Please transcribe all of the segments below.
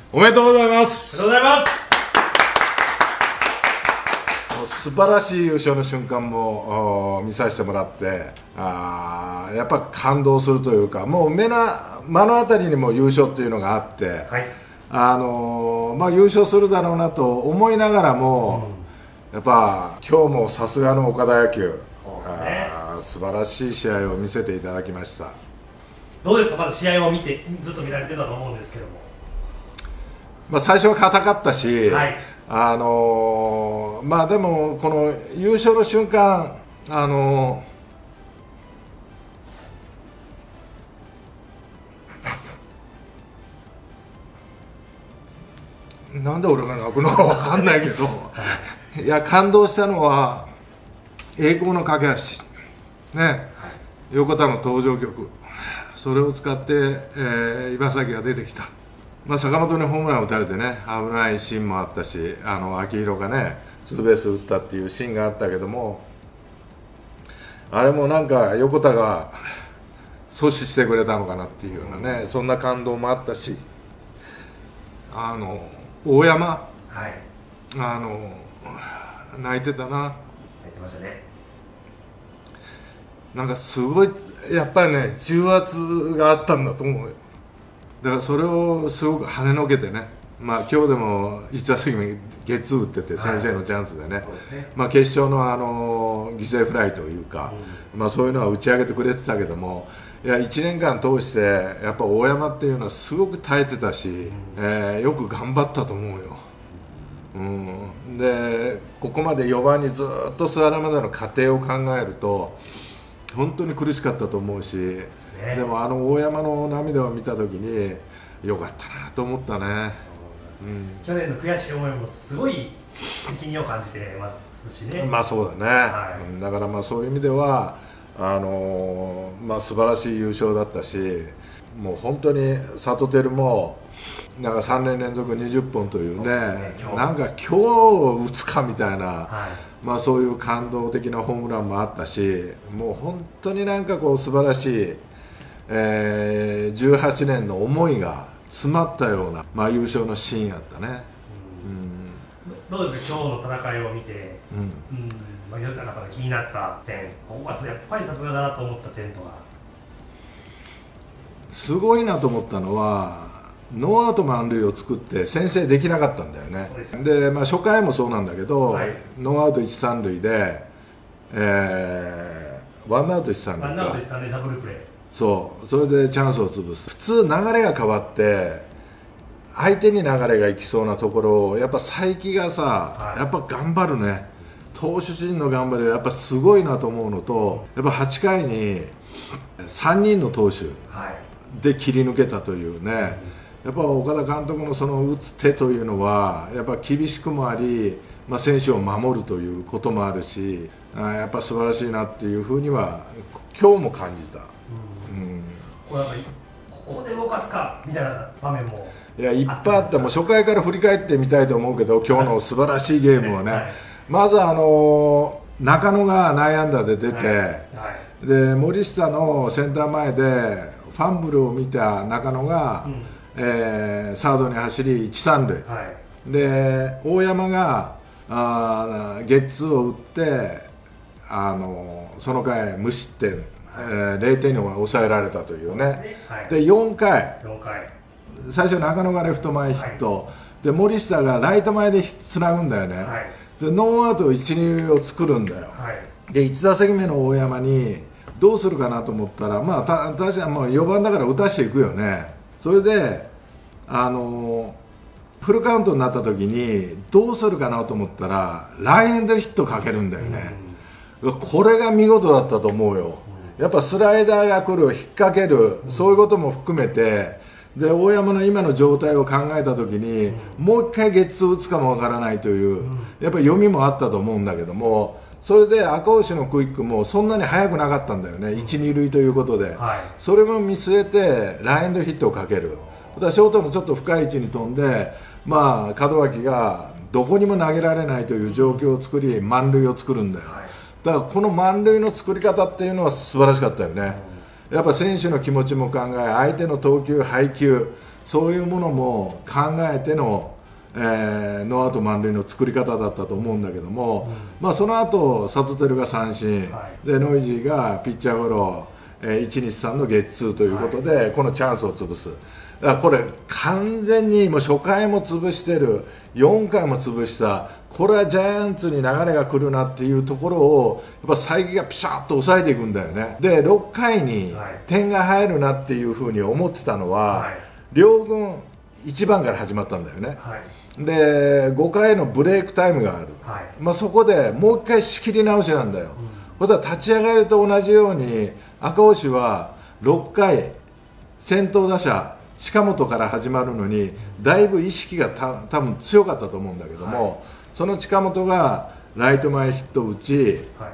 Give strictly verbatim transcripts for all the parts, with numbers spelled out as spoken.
おめでとうございます。 おめでとうございます。 素晴らしい優勝の瞬間も見させてもらって、あやっぱ感動するというか、もう目な目の当たりにも優勝っていうのがあって、はい、あのまあ、優勝するだろうなと思いながらも、うん、やっぱ今日もさすがの岡田野球、ね、あ素晴らしい試合を見せていただきました。 どうですか、まず試合を見てずっと見られてたと思うんですけども、 まあ、最初は硬かったし、 はい、 あのー、まあでもこの優勝の瞬間、あのー、なんで俺が泣くのか分かんないけどいや感動したのは栄光の架け橋ね、はい、横田の登場曲、それを使って、えー、岩崎が出てきた。まあ、坂本にホームランを打たれてね、危ないシーンもあったし、あの秋広がねツーベース打ったっていうシーンがあったけども、あれもなんか横田が阻止してくれたのかなっていうようなね、そんな感動もあったし、あの大山、はい、あの泣いてたな。 泣いてましたね。 なんかすごいやっぱりね重圧があったんだと思うよ。だからそれをすごく跳ねのけてね、まあ、今日でもいち打席目ゲッツー打ってて先生のチャンスでね、はい、そうですね、まあ、決勝の、あの犠牲フライというか、うん、まあ、そういうのは打ち上げてくれてたけども、いやいちねんかん通してやっぱ大山っていうのはすごく耐えてたし、うん、えー、よく頑張ったと思うよ、うん、でここまでよばんにずっと座るまでの過程を考えると本当に苦しかったと思うし、 で, ね、でもあの大山の涙を見た時によかったなと思ったね、 うん、去年の悔しい思いもすごい責任を感じてますしね。 まあそうだね、はい、だからまあそういう意味ではあのー、まあ素晴らしい優勝だったし、もう本当に里輝もなんかさんねん連続にじゅっぽんというね、なんか今日打つかみたいな、はい、まあそういう感動的なホームランもあったし、もう本当になんかこう素晴らしい、えー、じゅうはちねんの思いが詰まったような、まあ、優勝のシーンやったね。 うん、どうですか今日の戦いを見て、うんうんまあ、吉高さんが気になった点、ここはやっぱりさすがだなと思った点とか。 すごいなと思ったのはノーアウト満塁を作って先制できなかったんだよね。で、まあ、初回もそうなんだけど、はい、ノーアウトいち、さん塁で、えー、ワンアウトいち、さん塁か、ワンアウトいち、さん塁ダブルプレー、そうそれでチャンスを潰す。普通流れが変わって相手に流れがいきそうなところをやっぱ才木がさ、はい、やっぱ頑張るね。投手陣の頑張りはやっぱすごいなと思うのと、やっぱはちかいにさんにんの投手で切り抜けたというね、やっぱ岡田監督のその打つ手というのはやっぱ厳しくもあり、まあ、選手を守るということもあるし、あやっぱ素晴らしいなっていうふうには今日も感じた。うんうん、 これここで動かすかみたいな場面もいやいっぱいあった。もう初回から振り返ってみたいと思うけど、今日の素晴らしいゲームをね、はい、まずあの中野が内野安打で出て、はいはい、で森下のセンター前でファンブルを見た中野が、うん、えー、サードに走りいち、さん塁、はい、で大山があゲッツーを打ってあのその回無失点、はい、えー、ゼロてんに抑えられたというね、はい、でよんかい、よんかい最初中野がレフト前ヒット、はい、で森下がライト前でつなぐんだよね、はい、でノーアウトいち、に塁を作るんだよ、はい、でいち打席目の大山にどうするかなと思ったら、まあ、た確かにもうよばんだから打たしていくよね。それであのフルカウントになった時にどうするかなと思ったらライエンドヒットかけるんだよね、うん、これが見事だったと思うよ、うん、やっぱスライダーが来る、引っ掛ける、うん、そういうことも含めて、で大山の今の状態を考えた時に、うん、もう一回ゲッツー打つかもわからないという、うん、やっぱり読みもあったと思うんだけども、それで赤星のクイックもそんなに速くなかったんだよね、いち、に塁ということで、はい、それも見据えてライエンドヒットをかける。だからショートのちょっと深い位置に飛んで、まあ、門脇がどこにも投げられないという状況を作り満塁を作るんだよ、はい、だからこの満塁の作り方っていうのは素晴らしかったよね、うん、やっぱ選手の気持ちも考え、相手の投球配球、 そういうものも考えての、えー、ノーアウト満塁の作り方だったと思うんだけども、うん、まあ、その後サトテルが三振、はい、でノイジーがピッチャーゴロ、えー、いちにちさんのゲッツーということで、はい、このチャンスを潰す。だからこれ完全にもう初回も潰してる、よんかいも潰した、これはジャイアンツに流れが来るなっていうところをやっぱ才木がピシャッと抑えていくんだよね。でろっかいに点が入るなっていうふうに思ってたのは、はい、両軍いちばんから始まったんだよね、はい、でごかいのブレイクタイムがある、はい、まあ、そこでもういっかい仕切り直しなんだよ、うん、立ち上がりと同じように赤星はろっかい先頭打者近本から始まるのにだいぶ意識がた多分強かったと思うんだけども、はい、その近本がライト前ヒットを打ち、はい、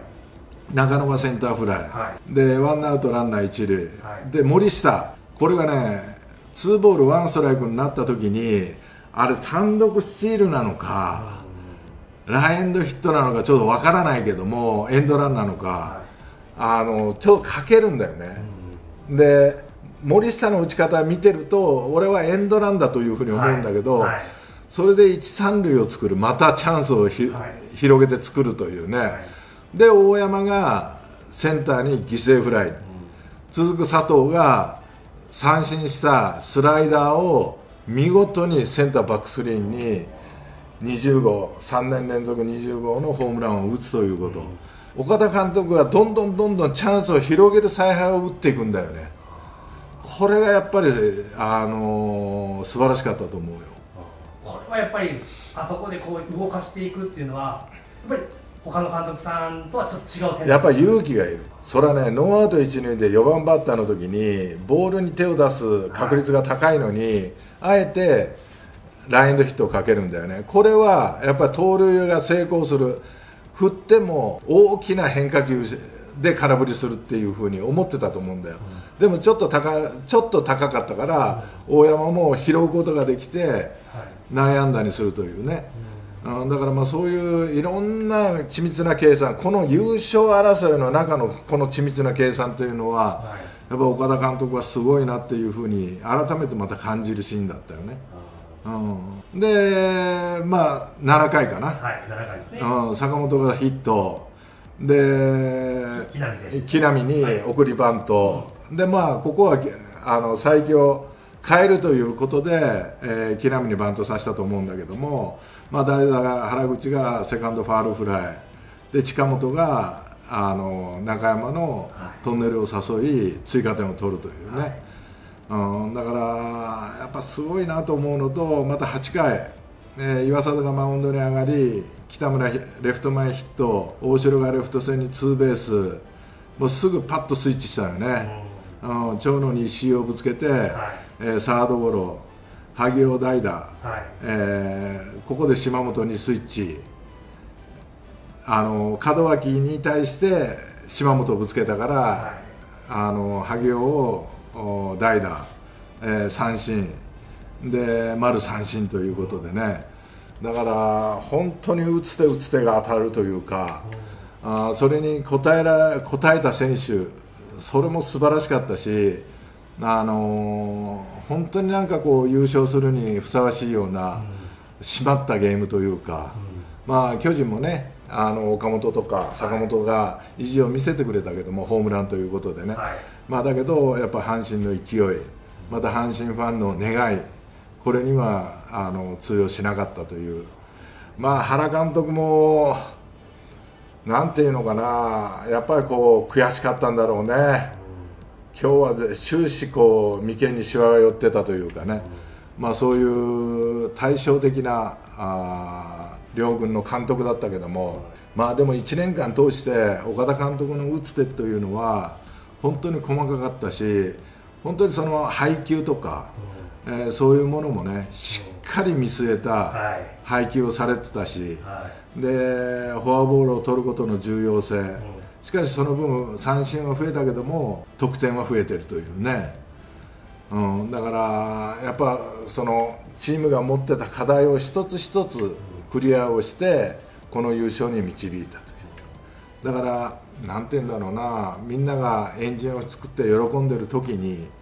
中野がセンターフライ、はい、でワンアウトランナー一塁、はい、で森下、これがねツーボールワンストライクになった時にあれ単独スチールなのか、うん、ランエンドヒットなのかちょっとわからないけどもエンドランなのか、はい、あのちょっとかけるんだよね、うん、で森下の打ち方見てると俺はエンドランだというふうに思うんだけど、はいはい、それで一三塁を作る、またチャンスをひ、はい、広げて作るというね、はい、で大山がセンターに犠牲フライ、うん、続く佐藤が三振したスライダーを見事にセンターバックスクリーンににじゅうごう、さんねん連続にじゅうごうのホームランを打つということ、うん、岡田監督がどんどんどんどんチャンスを広げる采配を打っていくんだよね。これがやっぱり、あのー、素晴らしかったと思うよ。 これはやっぱりあそこでこう動かしていくっていうのはやっぱり他の監督さんとはちょっと違う点、 やっぱり勇気がいる。それはね、ノーアウト一塁でよばんバッターの時にボールに手を出す確率が高いのに、はい、あえてランエンドヒットをかけるんだよね。これはやっぱり盗塁が成功する、振っても大きな変化球で空振りするっていうふうに思ってたと思うんだよ、うん、でもちょっと 高, ちょっと高かったから、うん、大山も拾うことができて、はい、内野安打にするというね、うん、だからまあそういういろんな緻密な計算、この優勝争いの中のこの緻密な計算というのは、はい、やっぱ岡田監督はすごいなっていうふうに改めてまた感じるシーンだったよね。うん、で、まあななかいかな、 はい、ななかいですね、 うん、坂本がヒットで木浪に送りバント、はい、でまあここはあの最強変えるということで、えー、木浪にバントさせたと思うんだけども、まあ、代打が原口がセカンドファールフライで近本があの中山のトンネルを誘い追加点を取るというね、はい、うん、だからやっぱすごいなと思うのと、またはちかい、えー、岩貞がマウンドに上がり北村レフト前ヒット、大城がレフト線にツーベース、もうすぐパッとスイッチしたよね、うんうん、長野に石井をぶつけて、はい、えー、サードゴロ、萩尾代打、はい、えー、ここで島本にスイッチ、あの門脇に対して島本をぶつけたから、はい、あの萩尾を代打、えー、三振で丸三振ということでね、だから本当に打つ手打つ手が当たるというか、うん、あそれに応えら応えた選手、それも素晴らしかったし、あのー、本当になんかこう優勝するにふさわしいような、うん、締まったゲームというか、うん、まあ巨人もね、あの岡本とか坂本が意地を見せてくれたけども、ホームランということでね、はい、まあ、だけどやっぱ阪神の勢い、また阪神ファンの願い、これにはあの通用しなかったという、まあ、原監督もなんていうのかな、やっぱりこう悔しかったんだろうね、今日は終始こう眉間にしわが寄ってたというかね、まあ、そういう対照的なあ両軍の監督だったけども、まあ、でもいちねんかん通して岡田監督の打つ手というのは本当に細かかったし、本当にその配球とか、えー、そういうものもねしっかり見据えた配球をされてたし、はい、でフォアボールを取ることの重要性、うん、しかしその分三振は増えたけども得点は増えてるというね、うん、だからやっぱそのチームが持ってた課題を一つ一つクリアをしてこの優勝に導いたという、だからなんていうんだろうな、みんながエンジンを作って喜んでる時に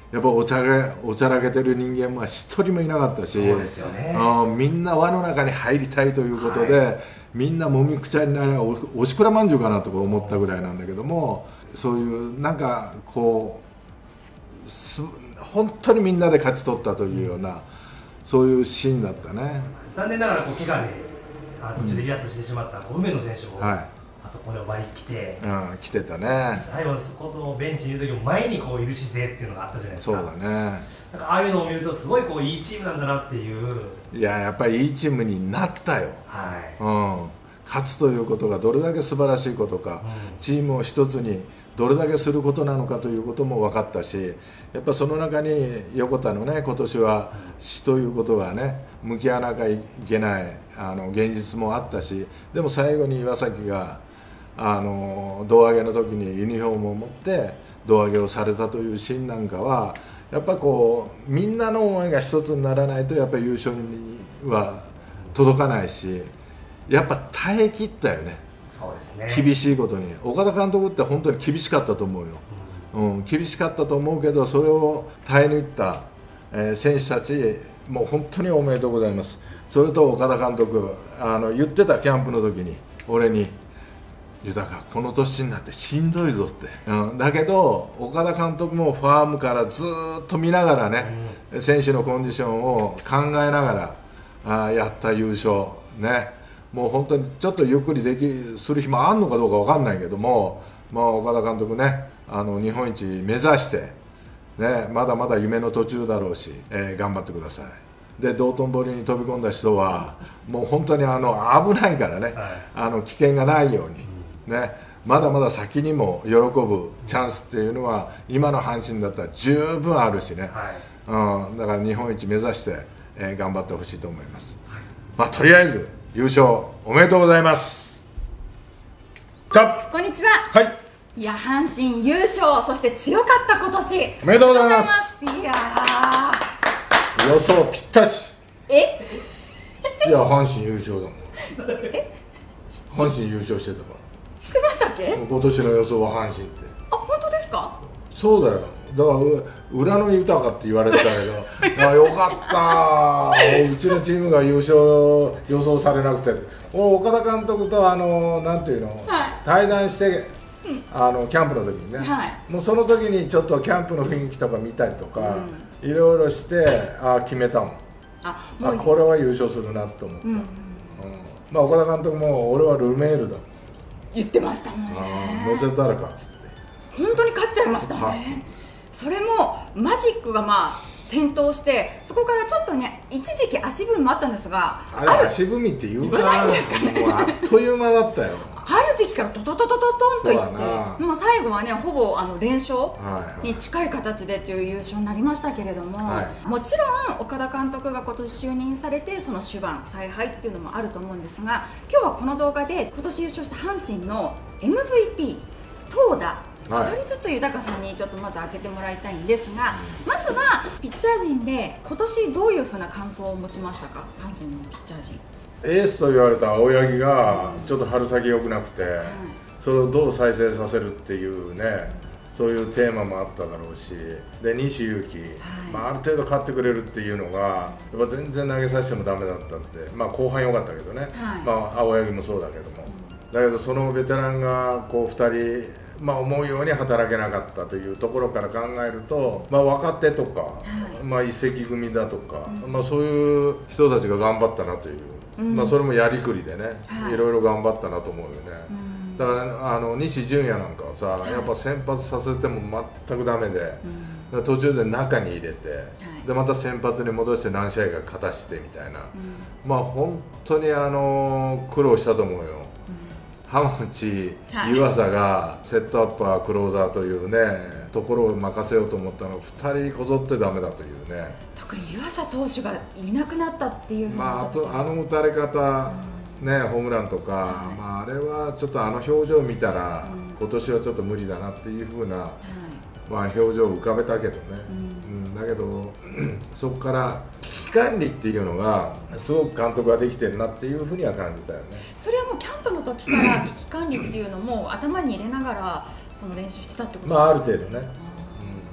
やっぱおちゃらおちゃらけてる人間は一人もいなかったし、 そうですよね、 あみんな輪の中に入りたいということで、はい、みんなもみくちゃになるおしくらまんじゅうかなとか思ったぐらいなんだけども、そういうなんかこうす本当にみんなで勝ち取ったというような、うん、そういうシーンだったね。 残念ながらこう怪我で途中で離脱してしまった、うん、梅野選手も、はい、あそこに割り来て、 うん、来てたね。 最後そこのベンチにいる時も前にこういる姿勢っていうのがあったじゃないですか。 そうだね。なんかああいうのを見るとすごいこういいチームなんだなっていう。 いややっぱりいいチームになったよ。はい。うん。勝つということがどれだけ素晴らしいことか、うん、チームを一つにどれだけすることなのかということも分かったし、やっぱその中に横田のね今年は死ということがね向き合わなきゃいけないあの現実もあったし、でも最後に岩崎があの胴上げの時にユニフォームを持って胴上げをされたというシーンなんかはやっぱこうみんなの思いが一つにならないとやっぱり優勝には届かないし、やっぱ耐え切ったよね。 そうですね。 厳しいことに岡田監督って本当に厳しかったと思うよ、うんうん、厳しかったと思うけどそれを耐え抜いた、えー、選手たちもう本当におめでとうございます。それと岡田監督あの言ってたキャンプの時に俺に豊この年になってしんどいぞって、うん、だけど岡田監督もファームからずっと見ながらね、うん、選手のコンディションを考えながらあやった優勝ね。もう本当にちょっとゆっくりできする日もあるのかどうか分かんないけども、まあ、岡田監督ねあの日本一目指して、ね、まだまだ夢の途中だろうし、えー、頑張ってください。で道頓堀に飛び込んだ人はもう本当にあの危ないからね、はい、あの危険がないように、ね、まだまだ先にも喜ぶチャンスっていうのは今の阪神だったら十分あるしね、はい、うん、だから日本一目指して、えー、頑張ってほしいと思います、はい、まあ、とりあえず優勝おめでとうございます。じゃこんにちは。 はい。 いや阪神優勝、そして強かった今年。 おめでとうございます。 いや予想ぴったし。 え？ いや阪神優勝だもん。え？阪神優勝してたから。 してましたっけ？ 今年の予想は阪神って。 あ、本当ですか？ そうだよ。だから裏の豊かって言われてたけどあよかったうちのチームが優勝予想されなくて、岡田監督とあのなんていうの、はい、対談して、うん、あのキャンプの時にね、はい、もうその時にちょっとキャンプの雰囲気とか見たりとか、うん、いろいろしてあ決めたもん。ああこれは優勝するなと思った、うんうん、まあ、岡田監督も俺はルメールだ言ってましたもんね。 乗せたらかっつって本当に勝っちゃいましたね。それもマジックがまあ点灯して、そこからちょっとね一時期足踏みもあったんですが、 あれ足踏みっていうかもうあっという間だったよ。 ある時期からトトトトトトンといって、もう最後はねほぼあの連勝に近い形でという優勝になりましたけれども、はい、もちろん岡田監督が今年就任されてその終盤采配っていうのもあると思うんですが、今日はこの動画で今年優勝した阪神の エムブイピー 投打ひとりずつ豊さんにちょっとまず開けてもらいたいんですが、まずはピッチャー陣で今年どういうふうな感想を持ちましたか、阪神のピッチャー陣。 エースと言われた青柳がちょっと春先良くなくて、うん、それをどう再生させるっていうね、そういうテーマもあっただろうし、で西勇輝、はい、まあ、ある程度勝ってくれるっていうのがやっぱ全然投げさせてもダメだったって、まあ、後半良かったけどね、はい、まあ、青柳もそうだけども、うん、だけどそのベテランがこうふたりまあ、思うように働けなかったというところから考えると、まあ、若手とか、はい、まあ、移籍組だとか、うん、まあ、そういう人たちが頑張ったなという、うん、まあ、それもやりくりでね、はい、いろいろ頑張ったなと思うよね、うん、だから、ね、あの西純也なんかはさ、はい、やっぱ先発させても全くダメで、うん、途中で中に入れて、はい、でまた先発に戻して何試合か勝たしてみたいな、うん、まあ本当にあの苦労したと思うよ。浜内、湯浅がセットアッパー、クローザーというねところを任せようと思ったのふたりこぞってダメだというね。 特に湯浅投手がいなくなったっていう、 まあ、あとあの打たれ方、うん、ね、ホームランとか、はい、まあ、あれはちょっとあの表情を見たら、うん、今年はちょっと無理だなっていうふうな、はい、まあ、表情を浮かべたけどね、うんうん、だけどそこから危機管理っていうのがすごく監督ができてるなっていうふうには感じたよね。 それはもうキャンプの時から危機管理っていうのも頭に入れながらその練習してたってことですか。 まあ、ある程度ね、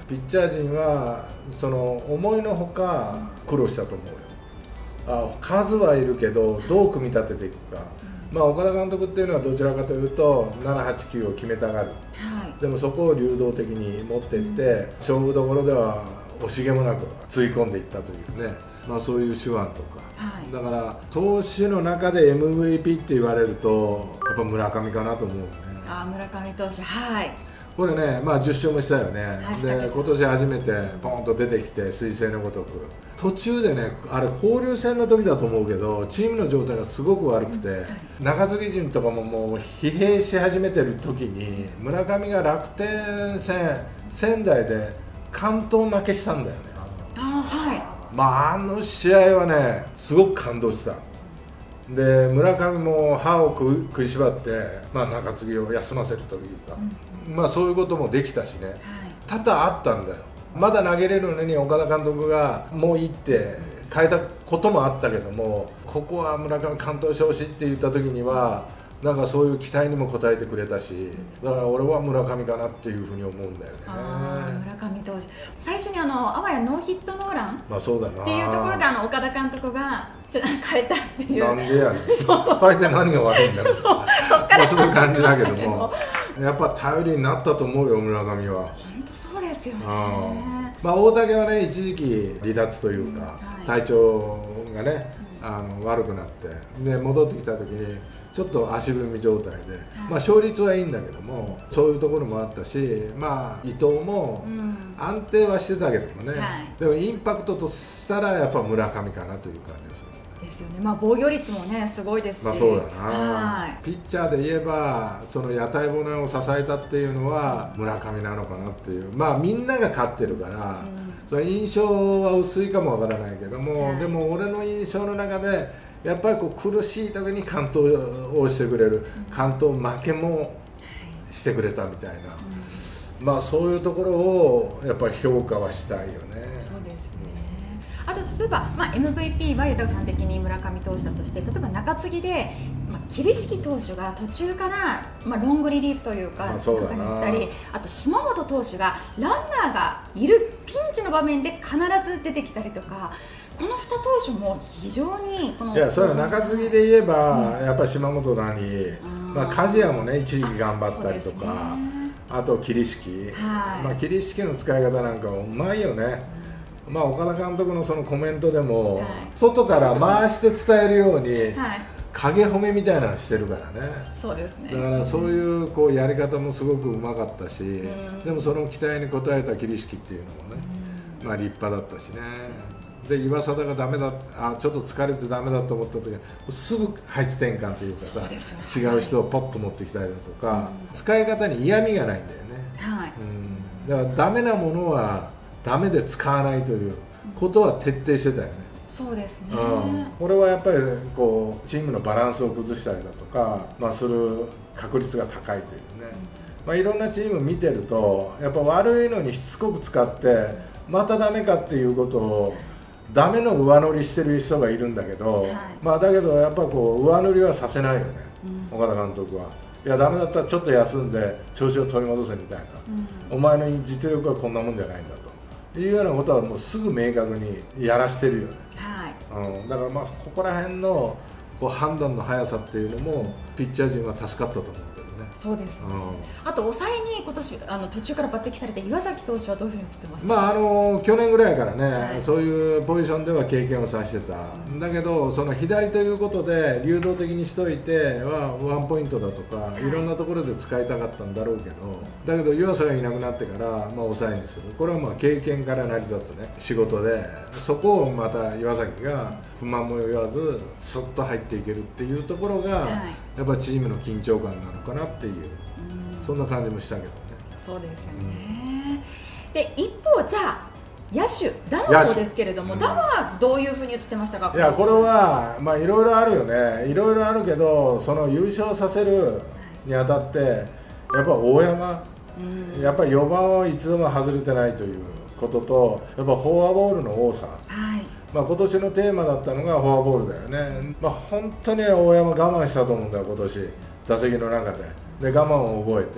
ピッチャー陣はその思いのほか苦労したと思うよ。あ、数はいるけどどう組み立てていくか、まあ、岡田監督っていうのはどちらかというとななはちきゅうを決めたがる、はい、でもそこを流動的に持っていって、うん、勝負どころでは惜しげもなくつい込んでいったというね、まあ、そういう手腕とか、はい、だから投手の中で エムブイピー って言われるとやっぱ村上かなと思うね。 あ、村上投手、はい、 これね、まあ、じゅっ勝もしたよね、はい、で今年初めてポンと出てきて彗星のごとく、途中でね、あれ交流戦の時だと思うけどチームの状態がすごく悪くて、うん、はい、中継ぎ陣とかももう疲弊し始めてる時に村上が楽天戦仙台で完投負けしたんだよね。 あ、はい、 まあ、あの試合はねすごく感動した。で村上も歯を食いしばって、まあ、中継ぎを休ませるというか、うん、まあ、そういうこともできたしね、はい、多々あったんだよ。まだ投げれるのに岡田監督がもういいって変えたこともあったけども、ここは村上完投してほしいって言った時にはなんかそういう期待にも応えてくれたし、だから俺は村上かなっていうふうに思うんだよね。 あ、村上投手、最初にあのあわやノーヒットノーラン、 まあそうだなっていうところであの岡田監督が変えたっていう。 なんでやねん変えて何が悪いんだろうそっから、まあ、そういう感じだけどもやっぱ頼りになったと思うよ村上は。 本当そうですよね。 まあ、大竹はね一時期離脱というか、うん、はい、体調がね、うん、あの悪くなってで戻ってきた時にちょっと足踏み状態で、はい、まあ、勝率はいいんだけどもそういうところもあったし、まあ、伊藤も安定はしてたけどもね、うん、はい、でもインパクトとしたらやっぱ村上かなという感じですよね。 ですよね。まあ、防御率もねすごいですし、 まあ、そうだな、はい、ピッチャーで言えばその屋台骨を支えたっていうのは村上なのかなっていう、まあみんなが勝ってるから、うん、その印象は薄いかもわからないけども、はい、でも俺の印象の中でやっぱりこう苦しい時に完投をしてくれる、完投負けもしてくれたみたいな、うん、まあそういうところをやっぱり評価はしたいよね。 そうですね。あと例えば、まあ、エムブイピー は豊さん的に村上投手だとして、例えば中継ぎで、まあ、桐敷投手が途中から、まあ、ロングリリーフというか、まあ、そうだな、中に行ったり、あと島本投手がランナーがいるピンチの場面で必ず出てきたりとか、このに投手も非常にこの、 いや、それは中継ぎで言えば、うん、やっぱり島本だに、まあ、梶谷もね一時期頑張ったりとか、 あ, あと桐敷、はい、まあ、桐敷の使い方なんかもうまいよね。まあ、岡田監督のそのコメントでも、はい、外から回して伝えるように、はい、影褒めみたいなのしてるからね。 そうですね。 だからそういうこうやり方もすごくうまかったし、うん、でもその期待に応えた桐敷っていうのもね、うん、まあ立派だったしね。で岩貞がダメだ、あ、ちょっと疲れてダメだと思った時はすぐ配置転換というかさ、違う人をポッと持ってきたりだとか、うん、使い方に嫌味がないんだよね、はい、うん、だからダメなものはダメで使わないということは徹底してたよね。 そうですね、 うん、これはやっぱりこうチームのバランスを崩したりだとか、まあ、する確率が高いというね、まあ、いろんなチーム見てるとやっぱ悪いのにしつこく使ってまたダメかっていうことをダメの上乗りしてる人がいるんだけど、はい、まあだけどやっぱこう上乗りはさせないよね、うん、岡田監督は。いやダメだったらちょっと休んで調子を取り戻せみたいな、うん、お前の実力はこんなもんじゃないんだというようなことはもうすぐ明確にやらしてるよね、はい、うん、だからまあここら辺のこう判断の速さっていうのもピッチャー陣は助かったと思う。 そうですね、うん、あと抑えに今年あの途中から抜擢されて岩崎投手はどういうふうに映ってましたか。 まあ、あの去年ぐらいからね、はい、そういうポジションでは経験をさせてた、うん、だけどその左ということで流動的にしといてはワンポイントだとか、はい、いろんなところで使いたかったんだろうけど、だけど湯浅がいなくなってから、まあ、抑えにする、これはまあ経験から成り立つね仕事で、そこをまた岩崎が不満も言わずスッと入っていけるっていうところが、はい、やっぱチームの緊張感なのかなっていう、うん、そんな感じもしたけどね。 そうですよね、うん、で一方じゃあ野手ダの方ですけれども、うん、ダはどういうふうに映ってましたか。 いやこれはまあいろいろあるよね、いろいろあるけどその優勝させるにあたってやっぱ大山、うん、やっぱりよばんを一度も外れてないということと、やっぱフォアボールの多さ、はい、まあ、今年のテーマだったのがフォアボールだよね、まあ、本当に大山我慢したと思うんだよ今年打席の中で、で我慢を覚えて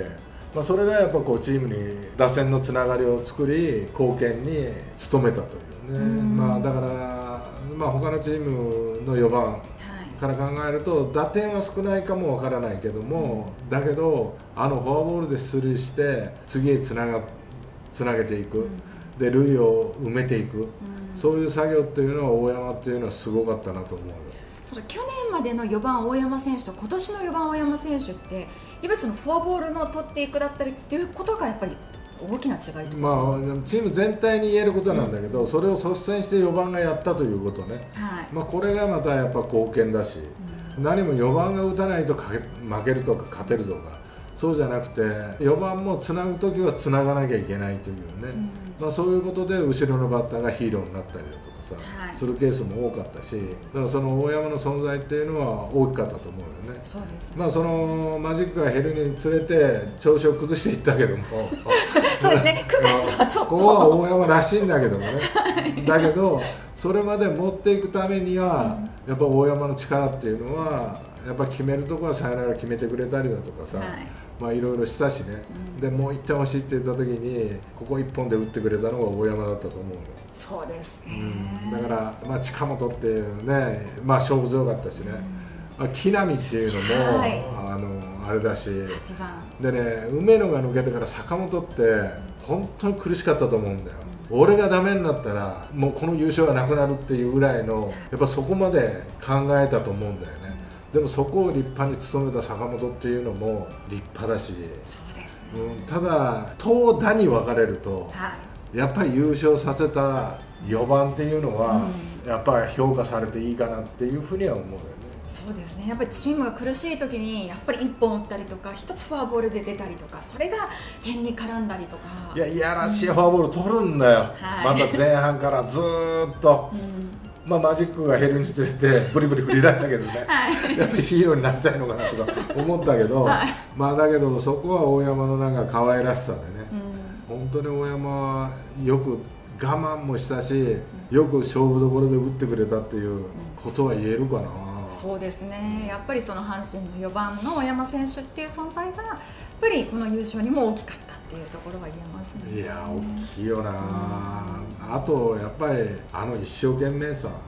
まあ、それがやっぱこうチームに打線のつながりを作り貢献に努めたというね、まあ、だから、まあ、他のチームのよばんから考えると打点は少ないかもわからないけども、だけどあのフォアボールで出塁して次へつながつなげていく、で塁を埋めていく、そういう作業っていうのは大山っていうのはすごかったなと思うよ。 その去年までのよばん大山選手と今年のよばん大山選手ってやっぱりそのフォアボールの取っていくだったりっていうことがやっぱり大きな違いとか、 まあ、チーム全体に言えることなんだけど、うん、それを率先してよばんがやったということね、はい、まあ、これがまたやっぱ貢献だし、うん、何もよばんが打たないと負けるとか勝てるとかそうじゃなくてよばんもつなぐときはつながなきゃいけないというね、うん、まあ、そういうことで後ろのバッターがヒーローになったりだとかさ、はい、するケースも多かったし、だからその大山の存在っていうのは大きかったと思うよね。 そうですね、 まあ、そのマジックが減るにつれて調子を崩していったけどもそうですね、くがつはちょっとここは大山らしいんだけどもね、はい、だけどそれまで持っていくためには、うん、やっぱ大山の力っていうのはやっぱ決めるところはサヨナラ決めてくれたりだとかさ、はい、まあいろいろしたしね、うん、でもういってほしいって言った時にここいっぽんで打ってくれたのが大山だったと思うの。 そうですね、 うん、だから、まあ、近本っていうね、まあ、勝負強かったしね、うん、まあ、木浪っていうのも、はい、あのあれだしでね、梅野が抜けてから坂本って本当に苦しかったと思うんだよ、うん、俺がダメになったらもうこの優勝がなくなるっていうぐらいのやっぱそこまで考えたと思うんだよね。でもそこを立派に務めた坂本っていうのも立派だし、 そうですね、 うん、ただ投打に分かれると、はい、やっぱり優勝させたよばんっていうのは、うん、やっぱり評価されていいかなっていうふうには思うよね。 そうですね、やっぱりチームが苦しい時にやっぱりいっぽん打ったりとか一つフォアボールで出たりとかそれが点に絡んだりとか、 いやいやらしいフォアボール取るんだよ、はい、また前半からずーっと、うん、まあ、マジックが減るにつれてブリブリ振り出したけどね、はい、やっぱりヒーローになりたいのかなとか思ったけど、はい、まあだけどそこは大山のなんか可愛らしさでね、うん、本当に大山はよく我慢もしたしよく勝負どころで打ってくれたっていうことは言えるかな、うん、 そうですね、やっぱりその阪神のよばんの大山選手っていう存在がやっぱりこの優勝にも大きかったっていうところは言えますね。 いや大きいよな、うん、あとやっぱりあの一生懸命さ、はい、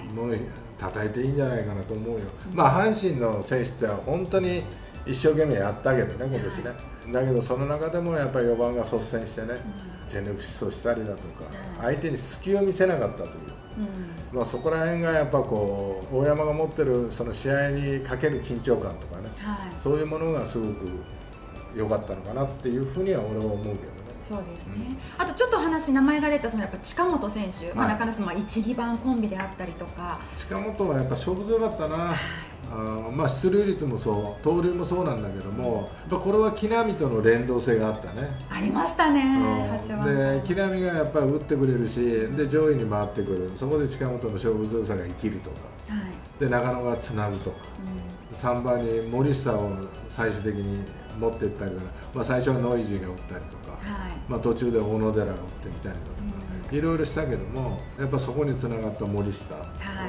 もう叩いていいんじゃないかなと思うよ、うん、まあ阪神の選手って本当に一生懸命やったけどね今年ね、はい、だけどその中でもやっぱりよばんが率先してね、うん、全力疾走したりだとか、はい、相手に隙を見せなかったという、うん、まあ、そこら辺がやっぱこう大山が持ってるその試合にかける緊張感とかね、はい、そういうものがすごく良かったのかなっていうふうには俺は思うけどね。 そうですね、うん、あとちょっと話名前が出たそのやっぱ近本選手、はい、まあ、中野さんいち、にばんコンビであったりとか近本はやっぱ勝負強かったな、はい、あまあ出塁率もそう盗塁もそうなんだけどもやっぱこれは木浪との連動性があったね。 ありましたね、うん、はちばんで木浪がやっぱり打ってくれるしで上位に回ってくるそこで近本の勝負強さが生きるとか、はい、で中野がつなぐとか、うん、さんばんに森下を最終的に持っていったりとか、まあ、最初はノイジーが打ったりとか、はい、まあ、途中で小野寺が打ってみたりだとか、うん、いろいろしたけどもやっぱそこにつながった森下、はい、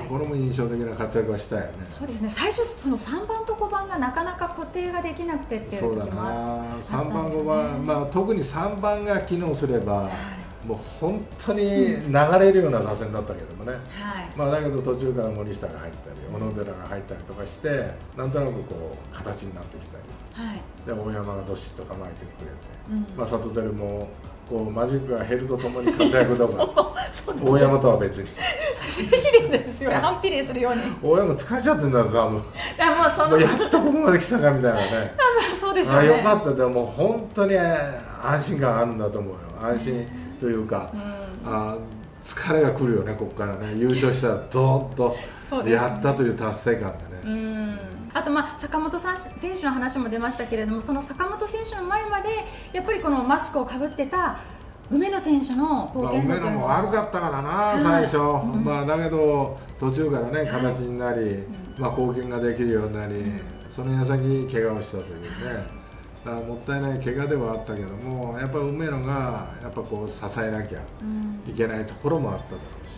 これも印象的な活躍はしたよね。 そうですね、最初そのさんばんとごばんがなかなか固定ができなくてっていう時もあったんですね。そうだな、さんばんごばん、まあ、特にさんばんが機能すれば、はい、もう本当に流れるような打線だったけどもね、はい、まあ、だけど途中から森下が入ったり小野寺が入ったりとかしてなんとなくこう形になってきたり、はい、で大山がどしっと構えてくれて、うん、まあ、里輝もこうマジックが減るとともに活躍とか大山とは別に綺麗ですよ、反比例するように大山疲れちゃってんだよ多分。 いやもうそのもうやっとここまで来たかみたいなねそうでしょうね。 あ、よかったでもう本当に安心感あるんだと思うよ。安心というか、うん、あ疲れが来るよねここからね優勝したらドーンとやったという達成感でね。うん、 あと、まあ、坂本さん選手の話も出ましたけれどもその坂本選手の前までやっぱりこのマスクをかぶってた梅野選手の貢献度というのは、まあ、梅野も悪かったからな最初、うん、まあ、だけど途中からね形になり、はい、まあ、貢献ができるようになり、うん、その矢先怪我をしたというね、だからもったいない怪我ではあったけどもやっぱ梅野がやっぱこう支えなきゃいけないところもあっただろうし、は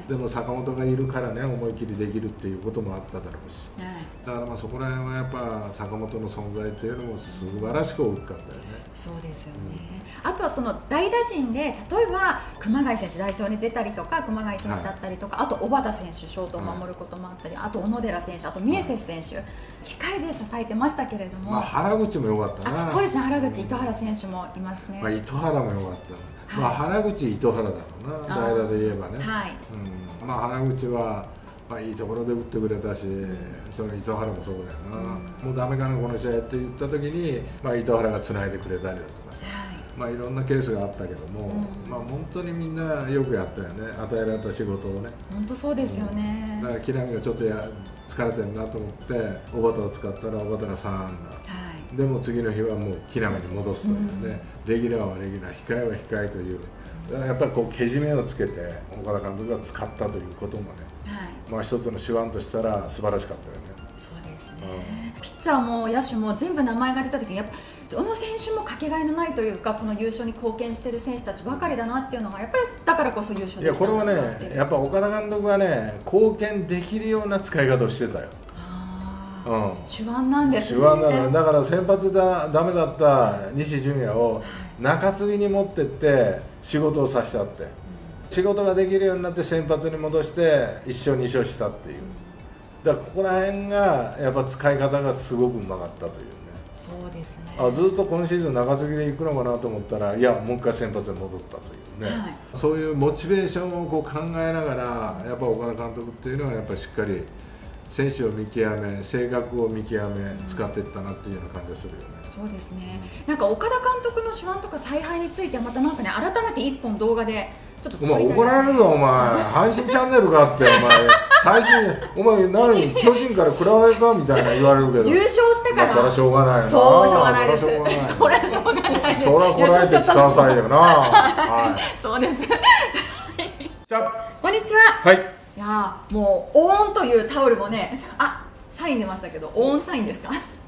でも坂本がいるからね思い切りできるっていうこともあっただろうし、はい、だからまあそこら辺はやっぱ坂本の存在っていうのも素晴らしく大きかったよね。 そうですよね、うん、あとはその代打陣で例えば熊谷選手代表に出たりとか熊谷選手だったりとか、はい、あと小畑選手ショートを守ることもあったり、はい、あと小野寺選手あと宮瀬選手、はい、控えで支えてましたけれども、 まあ、原口も良かったな。 そうですね、原口糸原選手もいますね。 まあ、糸原も良かった、はい、まあ、原口糸原だろうな代打で言えばね、はい、うん、まあ、原口はまあ、いいところで打ってくれたし、うん、その糸原もそうだよな、うん、もうダメかなこの試合って言った時に、まあ、糸原がつないでくれたりだとかさ、はい、まあ、いろんなケースがあったけども、うん、まあ、本当にみんなよくやったよね、与えられた仕事をね。 本当そうですよね、 うん、だから木浪がちょっとや疲れてるなと思って小畑を使ったら小畑がさん安打、はい、でも次の日はもう木浪に戻すというね、うん、レギュラーはレギュラー控えは控えという、やっぱりこうけじめをつけて岡田監督が使ったということもね、はい、まあ一つの手腕としたら素晴らしかったよね。 そうですね、うん、ピッチャーも野手も全部名前が出た時にやっぱどの選手もかけがえのないというかこの優勝に貢献している選手たちばかりだなっていうのがやっぱりだからこそ優勝できた。 いやこれはねやっぱ岡田監督はね貢献できるような使い方をしてたよ。 うん、手腕なんですね。手腕なんだ。だから先発だダメだった西純也を中継ぎに持ってって仕事をさせたって、うん、仕事ができるようになって先発に戻していっ勝に勝したっていう、だからここら辺がやっぱ使い方がすごくうまかったというね。 そうですね。 あずっと今シーズン中継ぎで行くのかなと思ったらいやもう一回先発に戻ったというね、はい、そういうモチベーションをこう考えながらやっぱ岡田監督っていうのはやっぱりしっかり選手を見極め、性格を見極め、使っていったなっていうような感じがするよね。 そうですね。なんか岡田監督の手腕とか采配についてはまたなんかね改めて一本動画でちょっと作りたいですね。 お前怒られるぞお前。阪神チャンネルかってお前最近お前何巨人から比べかみたいな言われるけど。 優勝してから。 まあ、それはしょうがないな。 そうしょうがないです。それはしょうがないです。 それはこらえて使わさいよな。はい。 そうです。 じゃあこんにちは。 はい。 いやもうオーンというタオルもね、あサイン出ましたけどオーンサインですか？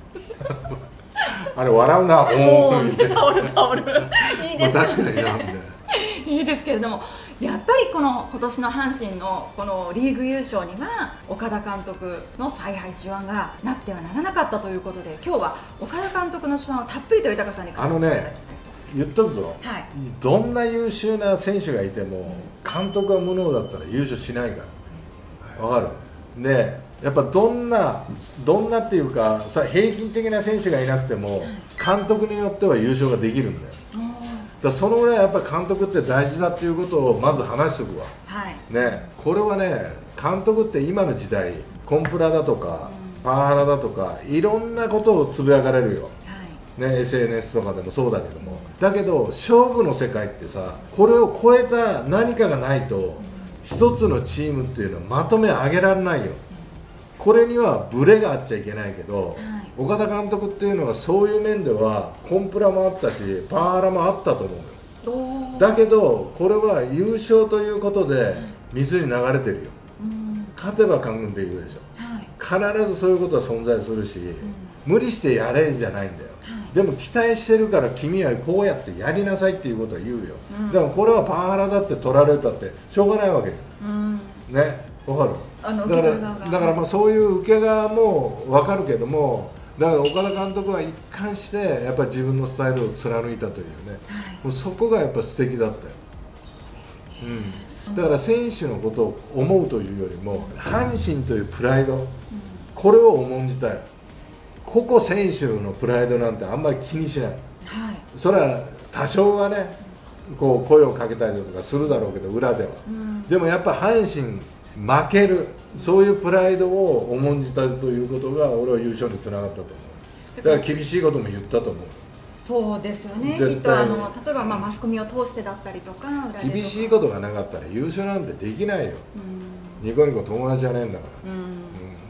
あれ笑うな、オーンってタオルタオルいいですね。 確かになんでいいですけれども、やっぱりこの今年の阪神のこのリーグ優勝には岡田監督の采配手腕がなくてはならなかったということで、今日は岡田監督の手腕をたっぷりと豊さんにあのね言っとくぞ、はい、どんな優秀な選手がいても監督が無能だったら優勝しないからわかる。でやっぱどんなどんなっていうかさ平均的な選手がいなくても監督によっては優勝ができるんだよ。だからそのぐらいやっぱり監督って大事だっていうことをまず話しておくわ、はい、ね、これはね監督って今の時代コンプラだとか、うん、パワハラだとかいろんなことをつぶやかれるよ、ね、エスエヌエス とかでもそうだけども、だけど勝負の世界ってさこれを超えた何かがないと一つのチームっていうのはまとめ上げられないよ。これにはブレがあっちゃいけないけど、はい、岡田監督っていうのはそういう面ではコンプラもあったしパワハラもあったと思うよ。だけどこれは優勝ということで水に流れてるよ、うん、勝てば官軍で言うでしょ、はい、必ずそういうことは存在するし、うん、無理してやれじゃないんだよ、はい、でも期待してるから君はこうやってやりなさいっていうことは言うよ、うん、でもこれはパワハラだって取られたってしょうがないわけじゃん、うん、ね、わかる。 あのだからだからまあそういう受け側も分かるけども、だから岡田監督は一貫してやっぱり自分のスタイルを貫いたというね、はい、もうそこがやっぱ素敵だったよ。そうですね、うん、だから選手のことを思うというよりも阪神というプライド、うん、これを重んじたい。個々選手のプライドなんてあんまり気にしない、はい、それは多少はねこう声をかけたりとかするだろうけど裏では、うん、でもやっぱ阪神負けるそういうプライドを重んじたということが俺は優勝につながったと思う。だから厳しいことも言ったと思う。 そうですよね。きっとあの例えばまあマスコミを通してだったりとか裏でとか厳しいことがなかったら優勝なんてできないよ、うん、ニコニコ友達じゃねえんだから、うんうん、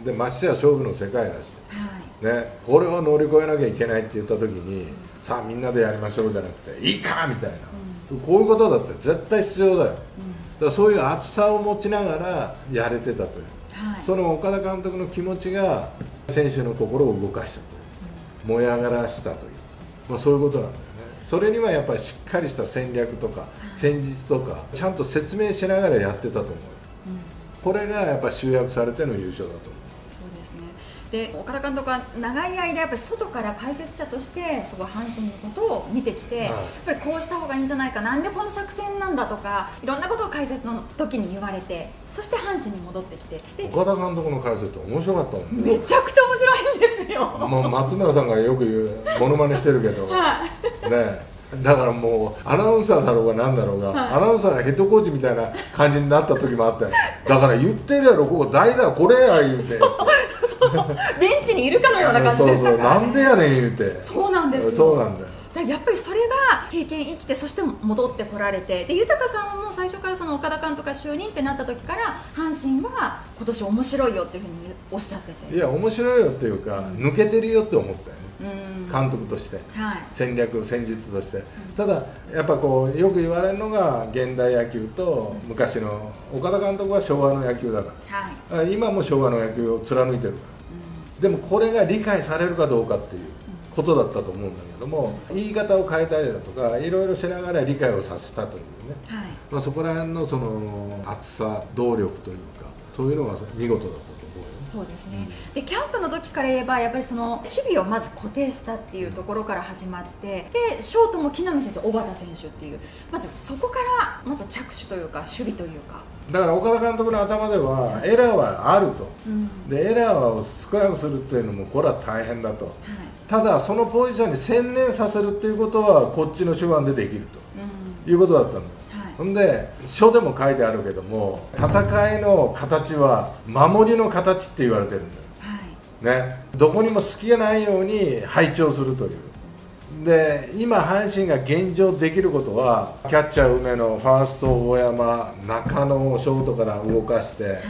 でましてや勝負の世界だし、はいね、これを乗り越えなきゃいけないって言った時に、うん、さあみんなでやりましょうじゃなくていいかみたいな、うん、こういうことだって絶対必要だよ、うん、だからそういう熱さを持ちながらやれてたという、はい、その岡田監督の気持ちが選手の心を動かしたという、うん、燃え上がらしたという、まあ、そういうことなんだよね。それにはやっぱりしっかりした戦略とか、はい、戦術とかちゃんと説明しながらやってたと思う、うん、 これがやっぱ集約されての優勝だと思う。 で岡田監督は長い間やっぱり外から解説者としてすごい阪神のことを見てきて、はい、やっぱりこうした方がいいんじゃないか、なんでこの作戦なんだとかいろんなことを解説の時に言われて、そして阪神に戻ってきて、で岡田監督の解説って面白かったもんね。 めちゃくちゃ面白いんですよ。 もう松村さんがよく言うモノマネしてるけど、はい、ねだからもうアナウンサーだろうがなんだろうが、はい、アナウンサーがヘッドコーチみたいな感じになった時もあったよ。だから言ってるやろ、ここ代打これや言うてベンチにいるかのような感じでしたから、ね、 そうそうなんでやねん言うて。 そうなんですよ。 そうなんだよ。 だやっぱりそれが経験生きて、そして戻ってこられて、で豊さんも最初からその岡田監督が就任ってなった時から阪神は今年面白いよっていうふうにおっしゃってて、 いや面白いよっていうか、うん、抜けてるよって思ったよね、うん、監督として、はい、戦略戦術として、うん、ただやっぱこうよく言われるのが現代野球と昔の、岡田監督は昭和の野球だから、はい、今も昭和の野球を貫いてるから、うん、でもこれが理解されるかどうかっていうことだったと思うんだけども、言い方を変えたりだとかいろいろしながら理解をさせたというね、はい、まあ、そこら辺のその熱さ動力というか、そういうのが見事だったと思うよ。 そうですね、うん、でキャンプの時から言えばやっぱりその守備をまず固定したっていうところから始まって、でショートも木浪選手、小幡選手っていう、まずそこからまず着手というか守備というか、 だから岡田監督の頭ではエラーはあると、うん、でエラーを少なくするっていうのもこれは大変だと、はい、ただそのポジションに専念させるっていうことはこっちの手腕でできると、うん、いうことだったんだよ。ほんで書でも書いてあるけども、戦いの形は守りの形って言われてるんだよ、はい、ね、どこにも隙がないように配置をするという。で今阪神が現状できることは、キャッチャー梅野、ファースト大山、中野をショートから動かして、はい、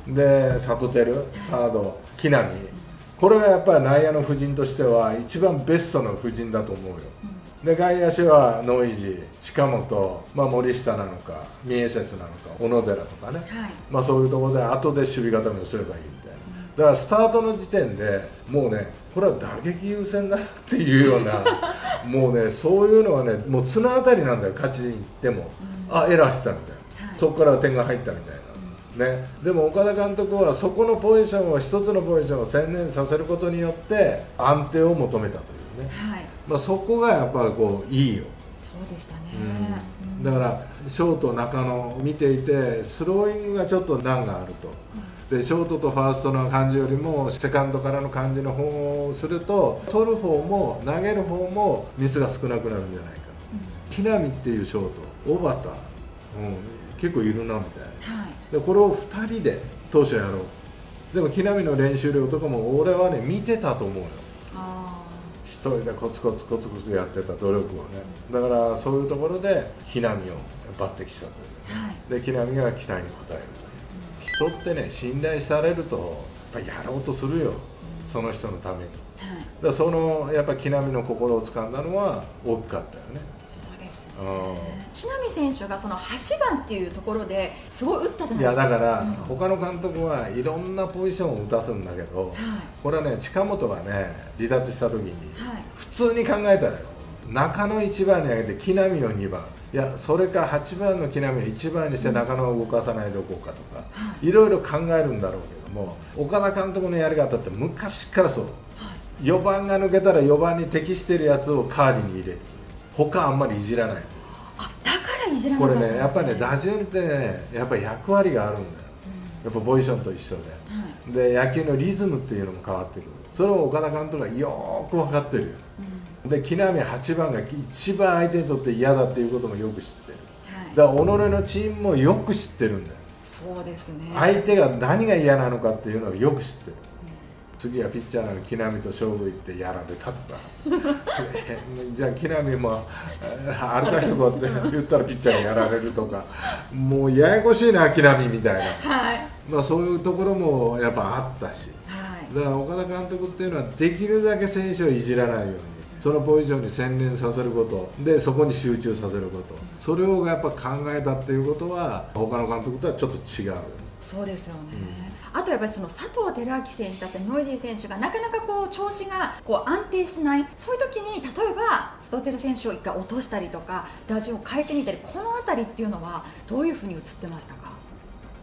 でサトテル、サード、木浪、これがやっぱり内野の布陣としては一番ベストの布陣だと思うよ。で外野手はノイジー、近本、まあ、森下なのか三重節なのか小野寺とかね、はい、まあ、そういうところで後で守備固めをすればいいみたいな、だからスタートの時点でもうね、これは打撃優先だなっていうようなもうね、そういうのはね、もう綱当たりなんだよ、勝ちにいっても、うん、あエラーしたみたいな、はい、そこから点が入ったみたいな、ね、でも岡田監督はそこのポジションを一つのポジションを専念させることによって安定を求めたというね、はい、まあ、そこがやっぱりこういいよ。 そうでしたね、 うん、だからショート中野を見ていてスローイングがちょっと難があると、うん、でショートとファーストの感じよりもセカンドからの感じの方をすると、取る方も投げる方もミスが少なくなるんじゃないか、うん、木浪っていうショート、小幡、うん、結構いるなみたいな、はい、でこれをふたりで当初やろう。でも木浪の練習量とかも俺はね見てたと思うよ。あ一人でコツコツコツコツやってた努力をね、だからそういうところで木浪を抜擢したという、はい、で木浪が期待に応えるという、うん、人ってね信頼されるとやっぱやろうとするよ、うん、その人のために、はい、だからそのやっぱ木浪の心を掴んだのは大きかったよね。 そうですね、木浪選手がそのはちばんっていうところですごい打ったじゃないですか。 いやだから、うん、他の監督はいろんなポジションを打たすんだけど、はい、これはね近本がね離脱した時に、はい、普通に考えたらよ、中野いちばんに上げて木浪をにばん、いやそれかはちばんの木浪をいちばんにして中野を動かさないでおこうかとか、うん、いろいろ考えるんだろうけども、岡田監督のやり方って昔からそう、はい、よばんが抜けたらよばんに適してるやつを代わりに入れる、他あんまりいじらない。 あ、だからいじらない。 これねやっぱりね打順ってねやっぱり役割があるんだよ、うん、やっぱポジションと一緒で、はい、で野球のリズムっていうのも変わってくる。それを岡田監督がよーく分かってるよ、うん、で木浪はちばんが一番相手にとって嫌だっていうこともよく知ってる、はい、だから己のチームもよく知ってるんだよ。 そうですね、 相手が何が嫌なのかっていうのをよく知ってる、次はピッチャーなのに木浪と勝負行ってやられたとかじゃあ木浪も歩かしとこうって言ったらピッチャーにやられるとかもうややこしいな木浪みたいな、はい、まあそういうところもやっぱあったし、はい、だから岡田監督っていうのはできるだけ選手をいじらないように、そのポジションに専念させることでそこに集中させること、それをやっぱ考えたっていうことは他の監督とはちょっと違う。 そうですよね、うん、あとやっぱりその佐藤輝明選手だったりノイジー選手がなかなかこう調子がこう安定しない、そういう時に例えば佐藤輝選手を一回落としたりとか打順を変えてみたり、この辺りっていうのはどういうふうに映ってましたか？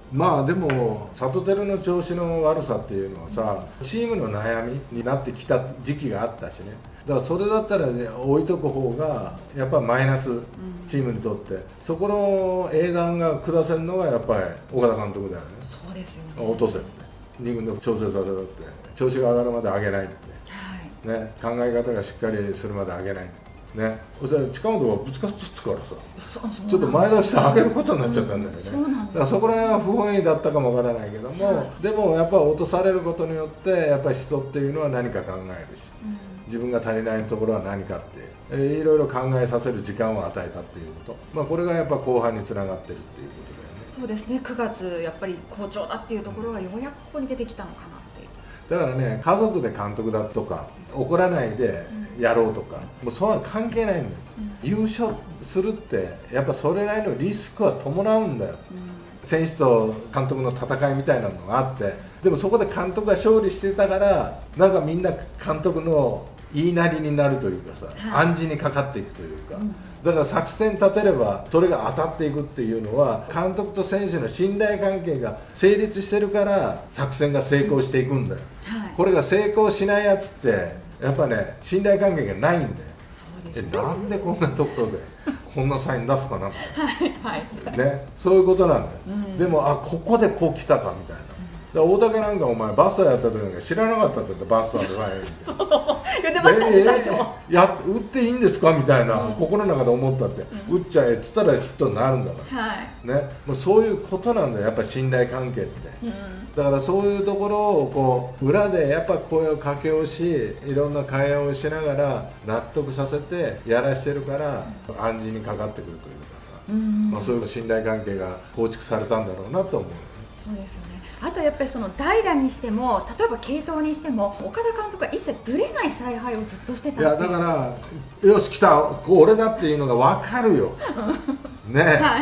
まあでもサトテルの調子の悪さっていうのはさ、チームの悩みになってきた時期があったしね。だからそれだったら、ね、置いとく方がやっぱりマイナス、チームにとって、うん、そこの英断が下せるのがやっぱり岡田監督だよね。 そうですよね。 落とせってに軍で調整させろって、調子が上がるまで上げないって、はいね、考え方がしっかりするまで上げないね、そしたら近本がぶつかっちゃったからさ、ちょっと前倒して上げることになっちゃったんだよね、うん、だからそこら辺は不本意だったかもわからないけども、はい、でもやっぱり落とされることによってやっぱり人っていうのは何か考えるし、うん、自分が足りないところは何かって、えー、いろいろ考えさせる時間を与えたっていうこと、まあ、これがやっぱ後半につながってるっていうことだよね。 そうですね、くがつやっぱり好調だっていうところがようやくここに出てきたのかなっていう。 だからね、家族で監督だとか怒らないでやろうとか、もうそんなの関係ないんだよ、うん、優勝するってやっぱそれなりのリスクは伴うんだよ、うん、選手と監督の戦いみたいなのがあって、でもそこで監督が勝利してたからなんかみんな監督の言いなりになるというかさ、はい、暗示にかかっていくというか、うん、だから作戦立てればそれが当たっていくっていうのは監督と選手の信頼関係が成立してるから作戦が成功していくんだよ、うんはい、これが成功しないやつってやっぱね信頼関係がないんだよ。 そうでしょうね。 えなんでこんなところでこんなサイン出すかなってはい、はいね、そういうことなんだよ、うん、でもあここでこう来たかみたいな、大竹なんかお前バッサーやった時なんか知らなかったって言ってバッサーで前にそうそう言ってましたね、最初、 えー、や打っていいんですかみたいな、うん、心の中で思ったって、うん、打っちゃえっつったらヒットになるんだから、はいね、もうそういうことなんだよやっぱり信頼関係って、うん、だからそういうところをこう裏でやっぱ声をかけをしいろんな会話をしながら納得させてやらしてるから暗示にかかってくるというかさ、うんまあ、そういう信頼関係が構築されたんだろうなと思う。 そうですよね。あとやっぱりその代打にしても例えば継投にしても岡田監督は一切ぶれない采配をずっとしてた。 いやだからよし来た俺だっていうのが分かるよね、はい、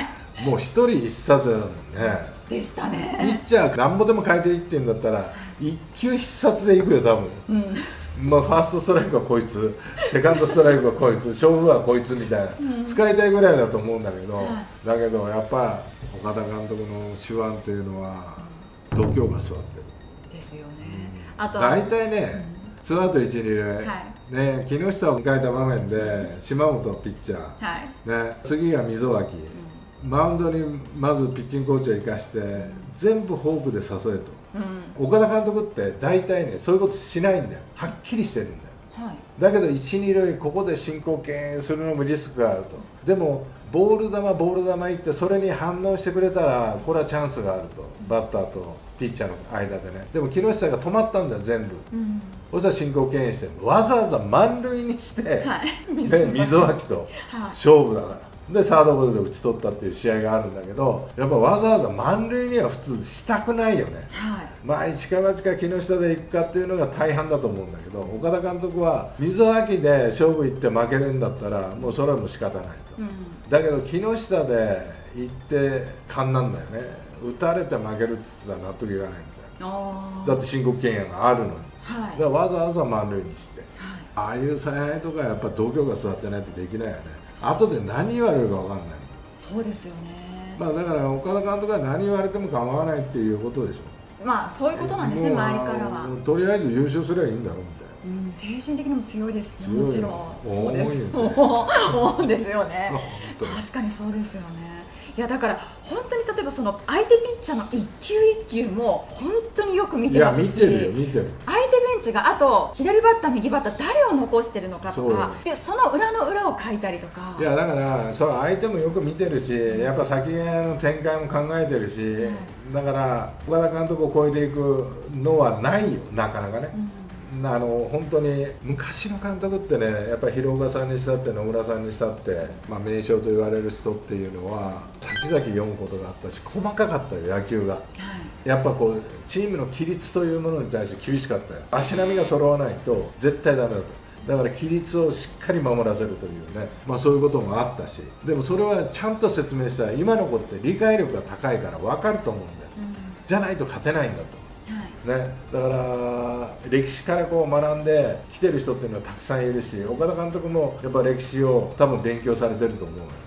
もう一人一冊だもんね。 でしたね。 ピッチャーなんぼでも変えていってんだったら一球必殺でいくよ多分、うんまあ、ファーストストライクはこいつセカンドストライクはこいつ勝負はこいつみたいな、うん、使いたいぐらいだと思うんだけど、はい、だけどやっぱ岡田監督の手腕というのは度胸が座ってるですよね、 うん、あと大体ね、うん、ツーアウトいち、に塁、はいね、木下を迎えた場面で島本ピッチャー、はいね、次が溝脇、うん、マウンドにまずピッチングコーチを生かして全部フォークで誘えと、うん、岡田監督って大体ねそういうことしないんだよ。はっきりしてるんだよ、はい、だけどいち、に塁ここで申告敬遠するのもリスクがあると。でもボール球ボール球いってそれに反応してくれたらこれはチャンスがあると、バッターとピッチャーの間でね。でも木下が止まったんだよ全部、うん、そしたら申告敬遠してわざわざ満塁にして、はい、溝脇と勝負だから、はい、でサードゴロで打ち取ったっていう試合があるんだけど、やっぱわざわざ満塁には普通したくないよね、はい、まあ一か八か木下でいくかっていうのが大半だと思うんだけど、岡田監督は溝脇で勝負いって負けるんだったらもうそれはもう仕方ないと、うん、だけど木下で行って勘なんだよね。打たれて負けるって言ってたら納得いかないみたいな。だって申告敬遠があるのに、はい、だからわざわざ満塁にして、はい、ああいう采配とかやっぱ度胸が座ってないとできないよね。後で何言われるか分かんない。 そうですよね、 まあ、だから岡田監督は何言われても構わないっていうことでしょ。 まあそういうことなんですね、周りからは。 とりあえず優勝すればいいんだろうみたいな。 うん、精神的にも強いですし、ね、もちろんそうです。思うんですよね。確かにそうですよね。いやだから本当に例えばその相手ピッチャーの一球一球も本当によく見てますし、 いや見てるよ見てる。 相手ベンチがあと左バッター右バッター誰を残してるのかとか、でその裏の裏を書いたりとか。 いやだからその相手もよく見てるし、やっぱ先の展開も考えてるし、うん、だから岡田監督を超えていくのはないよなかなかね。うんあの本当に昔の監督ってね、やっぱり広岡さんにしたって野村さんにしたって、まあ、名将と言われる人っていうのは先々読むことがあったし細かかったよ野球が、はい、やっぱこうチームの規律というものに対して厳しかったよ。足並みが揃わないと絶対ダメだと。だから規律をしっかり守らせるというね、まあ、そういうこともあったし、でもそれはちゃんと説明したら今の子って理解力が高いから分かると思うんだよ、うん、じゃないと勝てないんだと。ね、だから歴史からこう学んできてる人っていうのはたくさんいるし、岡田監督もやっぱ歴史を多分勉強されてると思う、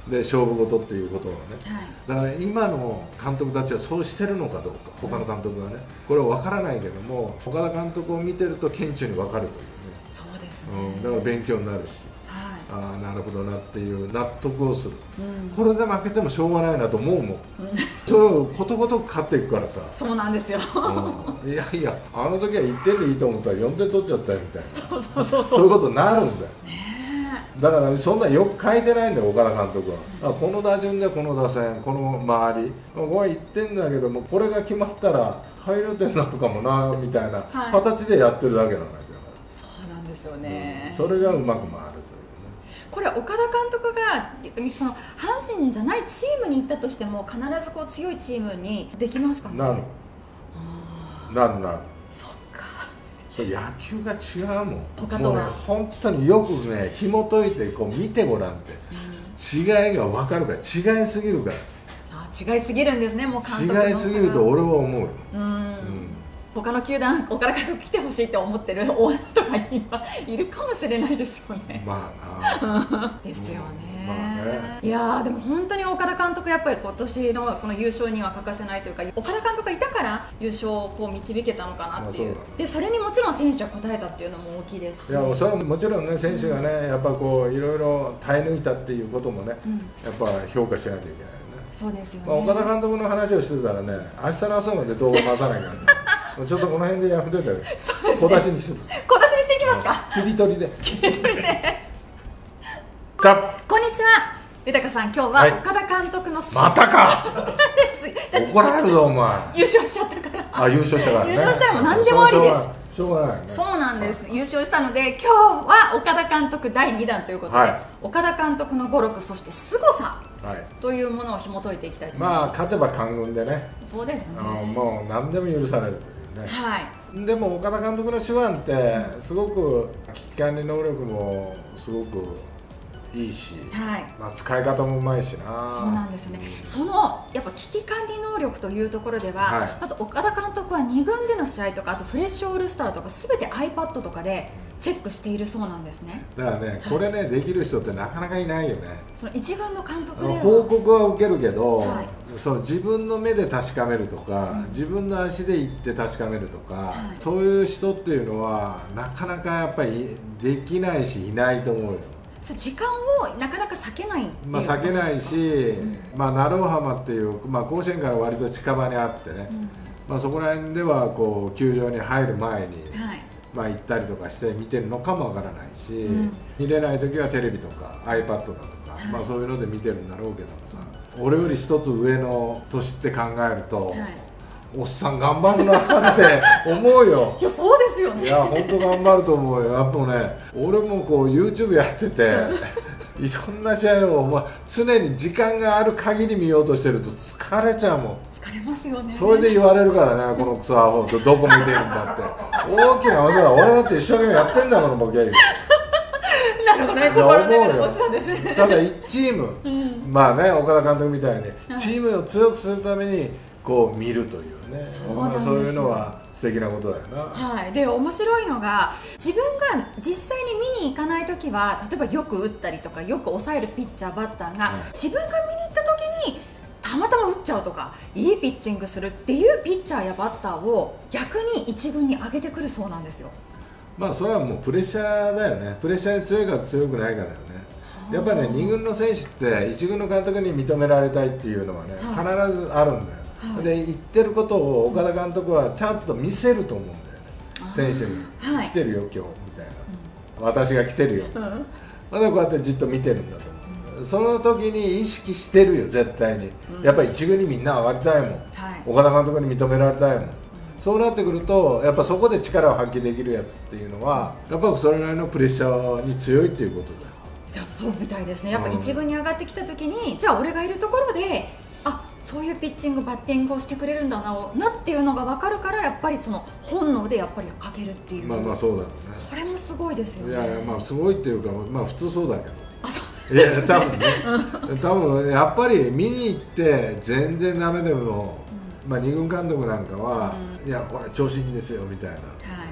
で勝負事っていうことをね、だから今の監督たちはそうしてるのかどうか、他の監督がね、これは分からないけども、岡田監督を見てると顕著に分かるというね。 そうですね、 うん、だから勉強になるし、はい、ああなるほどなっていう納得をする、うん、これで負けてもしょうがないなと思うもん、うん、それをことごとく勝っていくからさ。 そうなんですよ、 うん、いやいやあの時はいってんでいいと思ったらよんてん取っちゃったよみたいなそうそうそうそういうことになるんだよ、ね。だからそんなよく書いてないんだよ岡田監督は。あこの打順でこの打線、この周りここは言ってんだけども、これが決まったら大量点になるかもなみたいな形でやってるだけなんですよ、 はい、そうなんですよね、 うん、それがうまく回るというね。 これ岡田監督がその阪神じゃないチームに行ったとしても必ずこう強いチームにできますかね。 なるなるなる。 そっか、 それ野球が違うもん。 他とはもうね本当によくね紐解いてこう見てごらんって、うん、違いが分かるから違いすぎるから。 あ違いすぎるんですね、もう監督の違いすぎると俺は思うよ。 うん、うん他の球団、岡田監督来てほしいと思ってるオーナーとか今いるかもしれないですよね。 まあなですよね。 まあね、 いやでも本当に岡田監督やっぱり今年のこの優勝には欠かせないというか、岡田監督がいたから優勝をこう導けたのかなっていう、まあ、そうだね、でそれにもちろん選手は応えたっていうのも大きいですし、 いやそれはもちろんね選手がね、うん、やっぱこういろいろ耐え抜いたっていうこともね、うん、やっぱ評価しなきゃいけないよね。 そうですよね、 まあ、岡田監督の話をしてたらね、明日の朝まで動画回さないからねちょっとこの辺でやめといたら、ね、小出しにして小出しにしていきますか。 切り取りで切り取りでじゃこんにちは、豊さん、今日は岡田監督の、はい、 またか怒られるぞお前。 優勝しちゃったから。 あ優勝したから、ね、 優勝したらもう何でもありです。 しょうがないね。 そうなんです、優勝したので今日は岡田監督だいにだんということで、はい、岡田監督の語録、そして凄さというものを紐解いていきたいと思います。 まあ勝てば官軍でね。 そうですね、 もう何でも許されるというね、 はい、 でも岡田監督の手腕ってすごく危機管理能力もすごくいいし、はい、まあ使い方もうまいしな。 そうなんですね、うん、そのやっぱ危機管理能力というところでは、はい、まず岡田監督はに軍での試合とか、あとフレッシュオールスターとか全て iPad とかでチェックしているそうなんですね。 だからね、はい、これねできる人ってなかなかいないよね。 その一軍の監督では報告は受けるけど、はい、その自分の目で確かめるとか、うん、自分の足で行って確かめるとか、はい、そういう人っていうのはなかなかやっぱりできないしいないと思うよ。 時間をなかなか避けないっていう、 まあ避けないし、うん、まあ鳴尾浜っていう、まあ、甲子園から割と近場にあってね、うん、まあそこら辺ではこう球場に入る前に、はい、まあ行ったりとかして見てるのかもわからないし、うん、見れない時はテレビとか iPad だとか、はい、まあそういうので見てるんだろうけどもさ、俺より一つ上の年って考えると、はい、おっさん頑張るなって思うよ。 いやそうですよね。 いや本当頑張ると思うよ。やっぱね、俺もこう YouTube やってていろんな試合を、まあ、常に時間がある限り見ようとしてると疲れちゃうもん。 疲れますよね。 それで言われるからね、このクソアホとどこ見てるんだって大きな技だ。俺だって一生懸命やってんだからボケ。 なるほどね、心の中で落ちたんですね。 ただいちチーム、うん、まあね岡田監督みたいにチームを強くするためにこう見るというね、そうなんです。そういうのは素敵なことだよな。 はい、で面白いのが自分が実際に見に行かないときは、例えばよく打ったりとかよく抑えるピッチャーバッターが、はい、自分が見に行ったときにたまたま打っちゃうとかいいピッチングするっていうピッチャーやバッターを逆に一軍に上げてくるそうなんですよ。まあそれはもうプレッシャーだよね。プレッシャーに強いか強くないかだよね。やっぱりね、に軍の選手っていち軍の監督に認められたいっていうのはね、はい、必ずあるんだよ。はい、で言ってることを岡田監督はちゃんと見せると思うんだよね、選手に、はい、来てるよ今日みたいな、うん、私が来てるよ、うん、でこうやってじっと見てるんだと思う、うん、その時に意識してるよ絶対に、うん、やっぱり一軍にみんな上がりたいもん、はい、岡田監督に認められたいもん、うん、そうなってくるとやっぱそこで力を発揮できるやつっていうのはやっぱりそれなりのプレッシャーに強いっていうことだよ。 いやそうみたいですね。やっぱ一軍に上がってきた時に、うん、じゃあ俺がいるところであそういうピッチングバッティングをしてくれるんだななっていうのが分かるから、やっぱりその本能でやっぱり上げるっていう。 まあまあそうだろうね。 それもすごいですよね。 いやいやまあすごいっていうかまあ普通そうだけど。 あそういや多分ね多分やっぱり見に行って全然ダメでも、うん、まあ二軍監督なんかは、うん、いやこれ調子いいんですよみたいな、はい、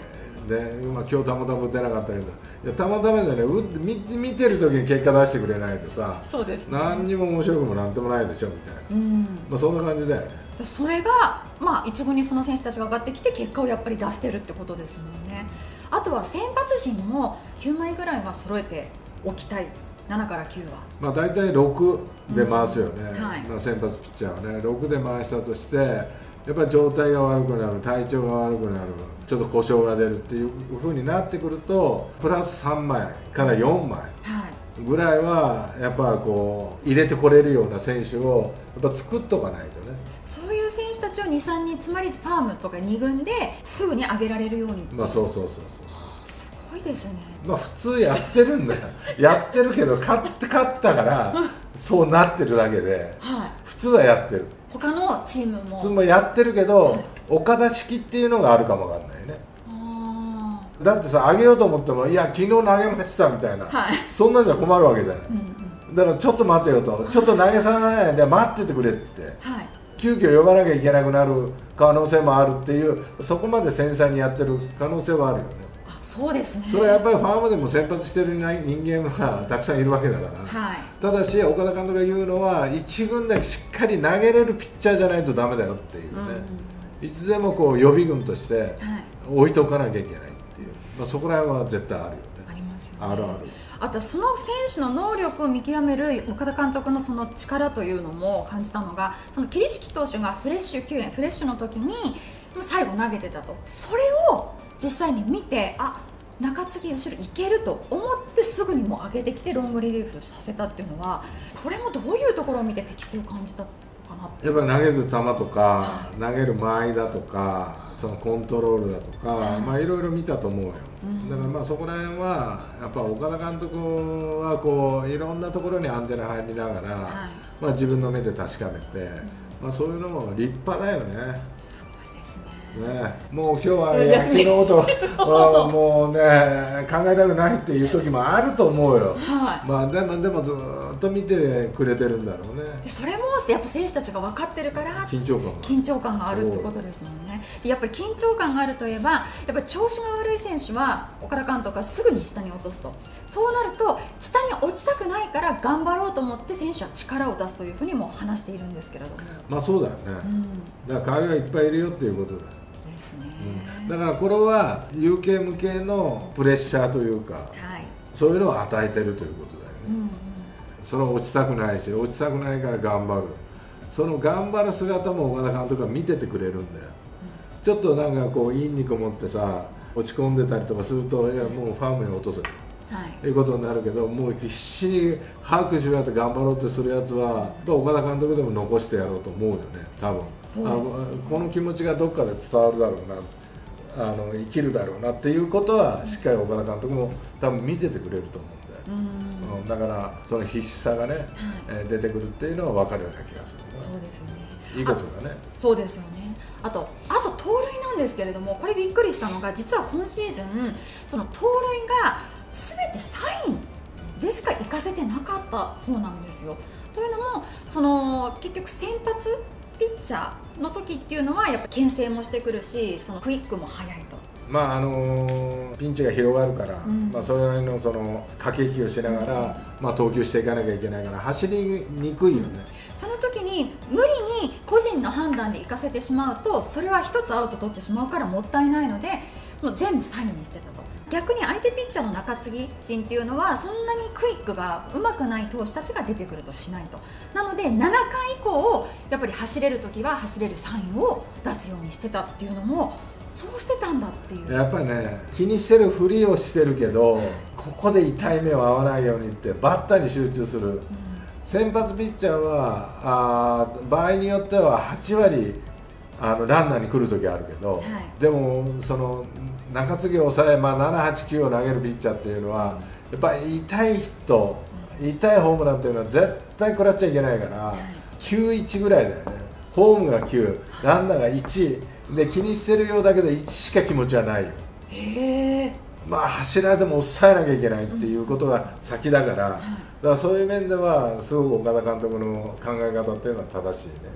で今今日たまたま出なかったけど、いやたまたまじゃね、う見見てる時に結果出してくれないとさ、 そうです、ね、 何にも面白くもなんともないでしょみたいな、うん、まあ、そんな感じだよね。 それが、まあ、一軍にその選手たちが上がってきて結果をやっぱり出してるってことですもんね。あとは先発陣もきゅうまいぐらいは揃えておきたい。ななからきゅうは、 まあ、大体ろくで回すよね、 うんはい、 まあ先発ピッチャーはねろくで回したとして、やっぱり状態が悪くなる、体調が悪くなる、ちょっと故障が出るっていう風になってくると、プラスさんまいからよんまいぐらいはやっぱこう入れてこれるような選手をやっぱ作っとかないとね。 そういう選手たちをに、さんにん、つまりファームとかに軍ですぐに上げられるように。 まあそうそうそうそう、 すごいですね。 まあ普通やってるんだよやってるけど勝って勝ったからそうなってるだけで、はい、普通はやってる。 他のチームも普通もやってるけど、はい、岡田式っていうのがあるかもわかんないね。 あ、 だってさ、上げようと思ってもいや昨日投げましたみたいな、はい、そんなんじゃ困るわけじゃない、うんうん、だからちょっと待てよと、はい、ちょっと投げさないで待っててくれって、はい、急遽呼ばなきゃいけなくなる可能性もあるっていう、そこまで繊細にやってる可能性はあるよね。 そうですね。 それはやっぱりファームでも先発してる人間がたくさんいるわけだから、はい、ただし岡田監督が言うのは一軍だけしっかり投げれるピッチャーじゃないとダメだよっていうね、うん、いつでもこう予備軍として置いとかなきゃいけないっていう、まあ、そこら辺は絶対あるよね。 ありますよね。 あるある。 あとその選手の能力を見極める岡田監督のその力というのも感じたのが、その桐敷投手がフレッシュきゅうえんフレッシュの時に最後投げてたと、それを実際に見て、あ、中継ぎ後ろいけると思ってすぐにもう上げてきてロングリリーフさせたっていうのは、これもどういうところを見て適性を感じたのかなって。 やっぱり投げる球とか、はい、投げる間合いだとか、そのコントロールだとか、はい、まあいろいろ見たと思うよ、うん、だからまあそこら辺はやっぱ岡田監督はこういろんなところにアンテナ入りながら、はい、まあ自分の目で確かめて、うん、まあそういうのも立派だよね。ね、もう今日は野球のこともうね考えたくないっていう時もあると思うよ、はい、まあでもでもずっと見てくれてるんだろうね。 でそれもやっぱ選手たちが分かってるから緊張感が緊張感があるってことですもんね。でやっぱり緊張感があるといえば、やっぱり調子が悪い選手は岡田監督がすぐに下に落とすと、そうなると下に落ちたくないから頑張ろうと思って選手は力を出すというふうにも話しているんですけれども、 まあそうだよね、うん、だから代わりがいっぱいいるよっていうことだよ。うん、だからこれは有形無形のプレッシャーというか、はい、そういうのを与えてるということだよね、うんうん、それは落ちたくないし落ちたくないから頑張る、その頑張る姿も岡田監督が見ててくれるんだよ、うん、ちょっとなんかこう陰にこもってさ落ち込んでたりとかすると、いやもうファームに落とせと、はい、いうことになるけど、もう必死に拍手をやって頑張ろうとするやつは、やっぱ岡田監督でも残してやろうと思うよね、多分。あのこの気持ちがどっかで伝わるだろうな、あの生きるだろうなっていうことはしっかり岡田監督も多分見ててくれると思うんで、うん、だからその必死さがね、はい、えー、出てくるっていうのは分かるような気がする、ね、 そうですよね、 いいことだね。 そうですよね。あとあと盗塁なんですけれども、これびっくりしたのが、実は今シーズンその盗塁が全てサインでしか行かせてなかったそうなんですよ。というのもその結局先発ピッチャーの時っていうのはやっぱ牽制もしてくるし、そのクイックも速いと、 まああのー、ピンチが広がるから、うん、まあ、それなりのその駆け引きをしながら、うん、まあ、投球していかなきゃいけないから走りにくいよね、うん、その時に無理に個人の判断で行かせてしまうと、それは一つアウト取ってしまうからもったいないので、もう全部サインにしてたと。逆に相手ピッチャーの中継ぎ陣っていうのはそんなにクイックがうまくない投手たちが出てくるとしないと。なのでななかい以降やっぱり走れる時は走れるサインを出すようにしてたっていうのも、そうしてたんだっていう。 やっぱりね、気にしてるふりをしてるけど、ここで痛い目を合わないようにってバッターに集中する、うん、先発ピッチャーはあー場合によってははちわりあのランナーに来る時あるけど、はい、でもその中継ぎを抑え、まあ、なな、はち、きゅうを投げるピッチャーっていうのはやっぱり痛いヒット、痛いホームランっていうのは絶対食らっちゃいけないから、はい、きゅういちぐらいだよね。ホームがきゅう、ランナーがいちで、気にしてるようだけどいちしか気持ちはないよ。 へー、 まあ走られても抑えなきゃいけないっていうことが先だから、だからそういう面ではすごく岡田監督の考え方っていうのは正しいね。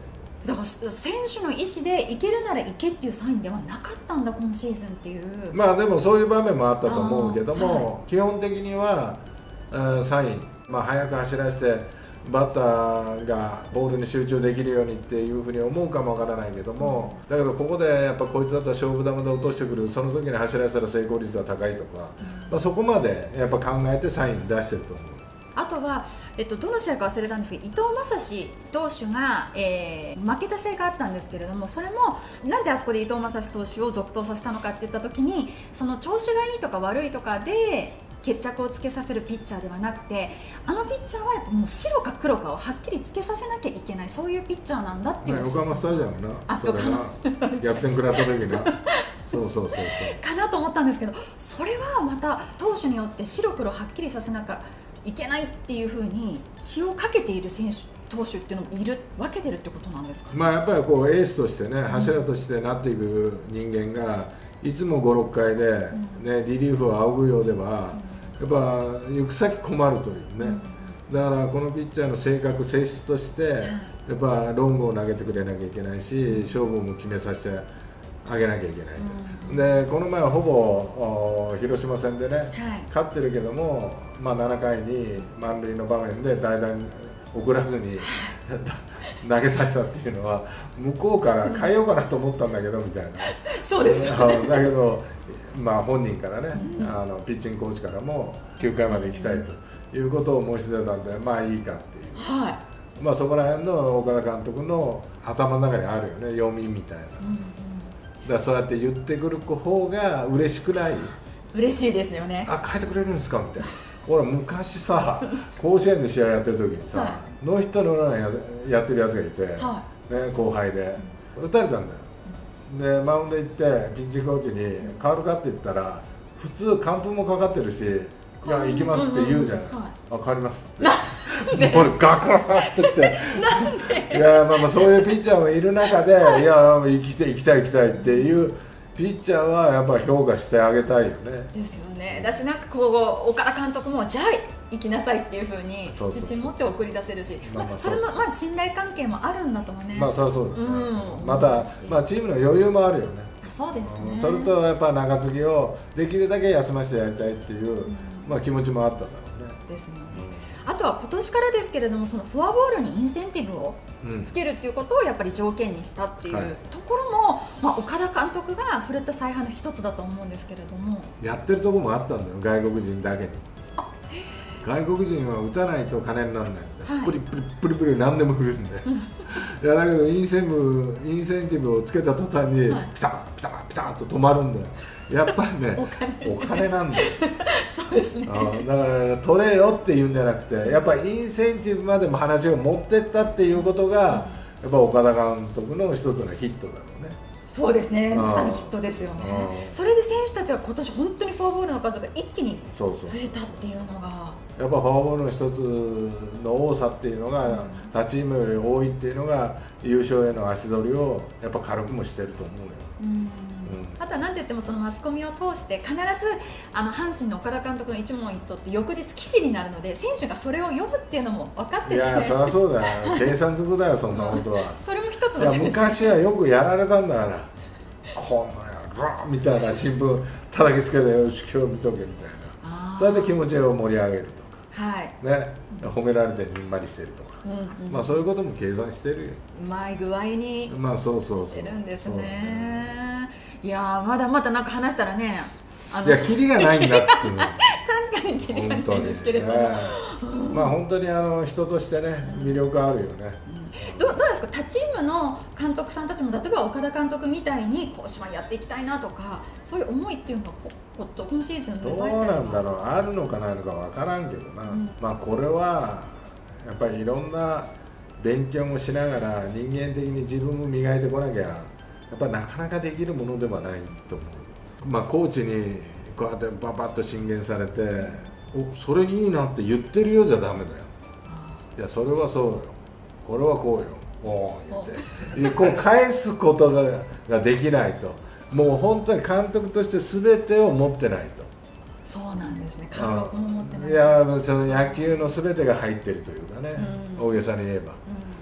だから選手の意思でいけるならいけっていうサインではなかったんだ今シーズンっていう。 まあでもそういう場面もあったと思うけども、はい、基本的にはサイン、まあ、早く走らせてバッターがボールに集中できるようにっていうふうに思うかもわからないけども、だけどここでやっぱこいつだったら勝負球で落としてくる、その時に走らせたら成功率は高いとか、まあ、そこまでやっぱ考えてサイン出してると思う。 あとは、えっと、どの試合か忘れたんですけど、伊藤将司投手が、えー、負けた試合があったんですけれども、それもなんであそこで伊藤将司投手を続投させたのかっていった時に、その調子がいいとか悪いとかで決着をつけさせるピッチャーではなくて、あのピッチャーはやっぱもう白か黒かをはっきりつけさせなきゃいけない、そういうピッチャーなんだっていう、 横浜スタジアムな、あ、それな逆転食らった時なそうそうそうそうかなと思ったんですけど、それはまた投手によって白黒はっきりさせなきゃいけないっていうふうに気をかけている選手投手っていうのもいる分けてるってことなんですか。 まあやっぱりこうエースとしてね、柱としてなっていく人間がいつもご、ろっかいで、ね、リリーフを仰ぐようではやっぱ行く先困るというね、だからこのピッチャーの性格性質としてやっぱロングを投げてくれなきゃいけないし、勝負も決めさせてあげなきゃいけないと、うん、でこの前はほぼ広島戦でね、はい、勝ってるけども、まあ、ななかいに満塁の場面で代打に送らずに投げさせたっていうのは向こうから変えようかなと思ったんだけどみたいなそうですよね。 だけど、まあ、本人からね、うん、あのピッチングコーチからもきゅうかいまで行きたいということを申し出たんで、まあいいかっていう、はい、まあ、そこら辺の岡田監督の頭の中にあるよね、読みみたいな、うん、だからそうやって言ってくる方が嬉しくない？ 嬉しいですよね。 あ、変えてくれるんですかみたいな。俺昔さ甲子園で試合やってる時にさ、はい、ノーヒットノーラン や, やってるやつがいて、はい、ね、後輩で打たれたんだよ。でマウンド行ってピッチングコーチに変わるかって言ったら普通完封もかかってるし、いや行きますって言うじゃない、うんうんうん、はい、あ、変わりますってもう俺ガクッってきてなんでいや、まあまあそういうピッチャーもいる中で、はい、いや行きたい行きたい行きたいっていうピッチャーはやっぱ評価してあげたいよね。 ですよね。だしなんかこう岡田監督もじゃあ行きなさいっていう風に自信持って送り出せるし、まあそれもまあ信頼関係もあるんだともね。 まあそりゃそうだね、うん、また、まあ、チームの余裕もあるよね。 あ、そうですね、 うん、それとやっぱ中継ぎをできるだけ休ませてやりたいっていう、うん、まあ気持ちもあったんだろうね。 ですね。あとは今年からですけれども、そのフォアボールにインセンティブをつけるっていうことをやっぱり条件にしたっていうところも、はい、まあ、岡田監督が振るった采配の一つだと思うんですけれども、やってるところもあったんだよ、外国人だけに。あ、外国人は打たないと金にならないんだよ、はい、プリプリプリプリ何でも振るんでいやだけどインセンブインセンティブをつけた途端に、はい、ピタッピタッピタッと止まるんだよ。やっぱりねお金なんだよそうですね。 だから取れよっていうんじゃなくて、やっぱりインセンティブまでも話を持ってったっていうことが、やっぱ岡田監督の一つのヒットだろうね。 そうですね、まさにヒットですよね。それで選手たちが今年本当にフォアボールの数が一気に増えたっていうのが、 やっぱフォアボールの一つの多さっていうのが、他チームより多いっていうのが優勝への足取りをやっぱ軽くもしてると思うよ。うん、うん、 あとは何といってもそのマスコミを通して必ずあの阪神の岡田監督の一問一答って翌日記事になるので、選手がそれを読むっていうのも分かってて、いやそりゃそうだよ計算づくだよそんなことはそれも一つの、 いや昔はよくやられたんだから、この野郎みたいな新聞叩きつけて、よし今日見とけみたいな、そうやって気持ちを盛り上げるとか、はい、ね、褒められてにんまりしてるとか、うんうん、まあそういうことも計算してるよ。 うまい具合にまあそうそうそうしてるんですね。いやまだまだなんか話したらね、 あのいやキリがないんだっつうの確かにキリがないんですけれども、 ね、まあ本当にあの人としてね魅力あるよね。 うん、ど, どうですか、他チームの監督さんたちも例えば岡田監督みたいに甲子園やっていきたいなとか、そういう思いっていうのがこ今シーズンどうなんだろう、あるのかないのか分からんけどな、うん、まあこれはやっぱりいろんな勉強もしながら人間的に自分も磨いてこなきゃやっぱなかなかできるものではないと思う。まあコーチにこうやってババッと進言されて、おそれいいなって言ってるようじゃダメだよ。いやそれはそうよ、これはこうよ、おー言ってこう返すことがができないと、もう本当に監督として全てを持ってないと。 そうなんですね、貫禄も持ってない。 いやその野球の全てが入ってるというかね、うん、大げさに言えば。うん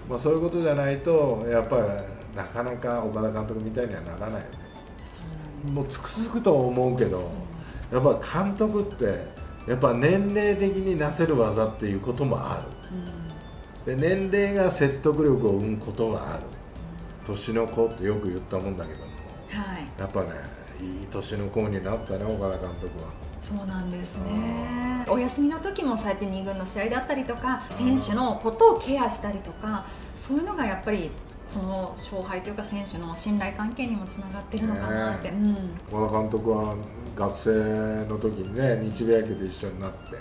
まあ、そういうことじゃないとやっぱりなかなか岡田監督みたいにはならないよね。もうつくづくと思うけど、やっぱ監督ってやっぱ年齢的になせる技っていうこともある、で年齢が説得力を生むことがある、年の子ってよく言ったもんだけども、はい、やっぱねいい年の子になったね岡田監督は。 そうなんですね。お休みの時もそうやってに軍の試合だったりとか選手のことをケアしたりとか、そういうのがやっぱりこの勝敗というか選手の信頼関係にもつながってるのかなって、ね、 うん、岡田監督は学生の時にね日米野球で一緒になって、はい、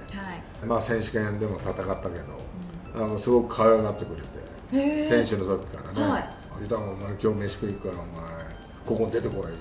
まあ選手権でも戦ったけど、うん、あのすごく可愛がってくれて、選手の時からね、はい、言ったらお前今日飯食い行くからお前ここに出てこいって、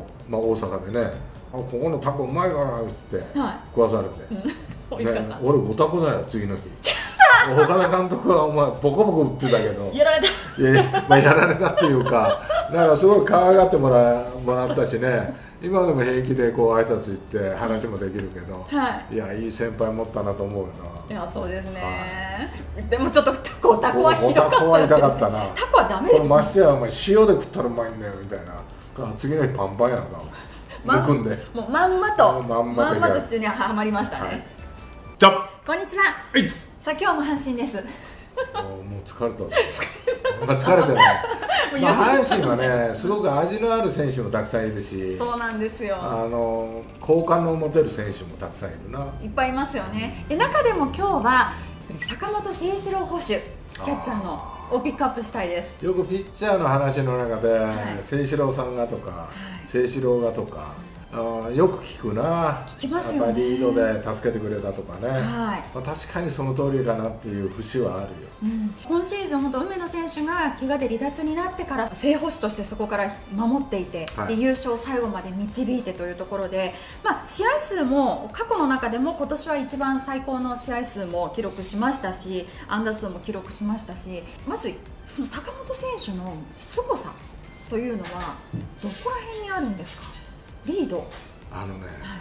まあ大阪でね、あここのタコうまいからってって食わされて、 美味しかった、 ね、俺ごタコだよ次の日岡田監督はお前ボコボコ打ってたけどやられた、 いやいや、まあ、やられたっていうかなんかすごい可愛がってもらもらったしね、今でも平気でこう挨拶行って話もできるけど、はい、いやいい先輩持ったなと思うよな。 いやそうですね、はい、でもちょっとタコタコはひどかったです、ね、 タコは痛かったな。 タコはダメです、ね、 ましてやお前塩で食ったらうまいんだよみたいな、次の日パンパンやんか、むくんでもうまんまとまんまとまんまとシチューにはまりましたね、はい、 じゃあこんにちは、はい、さあ今日も阪神です。 もう疲れたまあ疲れてないまあ阪神はねすごく味のある選手もたくさんいるし、 そうなんですよ、 あの好感の持てる選手もたくさんいるな、 いっぱいいますよね。で中でも今日は坂本誠志郎捕手キャッチャーのをピックアップしたいです。 よくピッチャーの話の中で、はい、誠志郎さんがとか、はい、誠志郎がとか、あよく聞くな。 聞きますよね。 やっぱりリードで助けてくれたとかね、はい、まあ、確かにその通りかなっていう節はあるよ、 うん、今シーズン本当梅野選手が怪我で離脱になってから正捕手としてそこから守っていて、はい、で優勝を最後まで導いてというところで、まあ、試合数も過去の中でも今年は一番最高の試合数も記録しましたし、安打数も記録しましたし、まずその坂本選手の凄さというのはどこら辺にあるんですか？リード、 あのね、はい、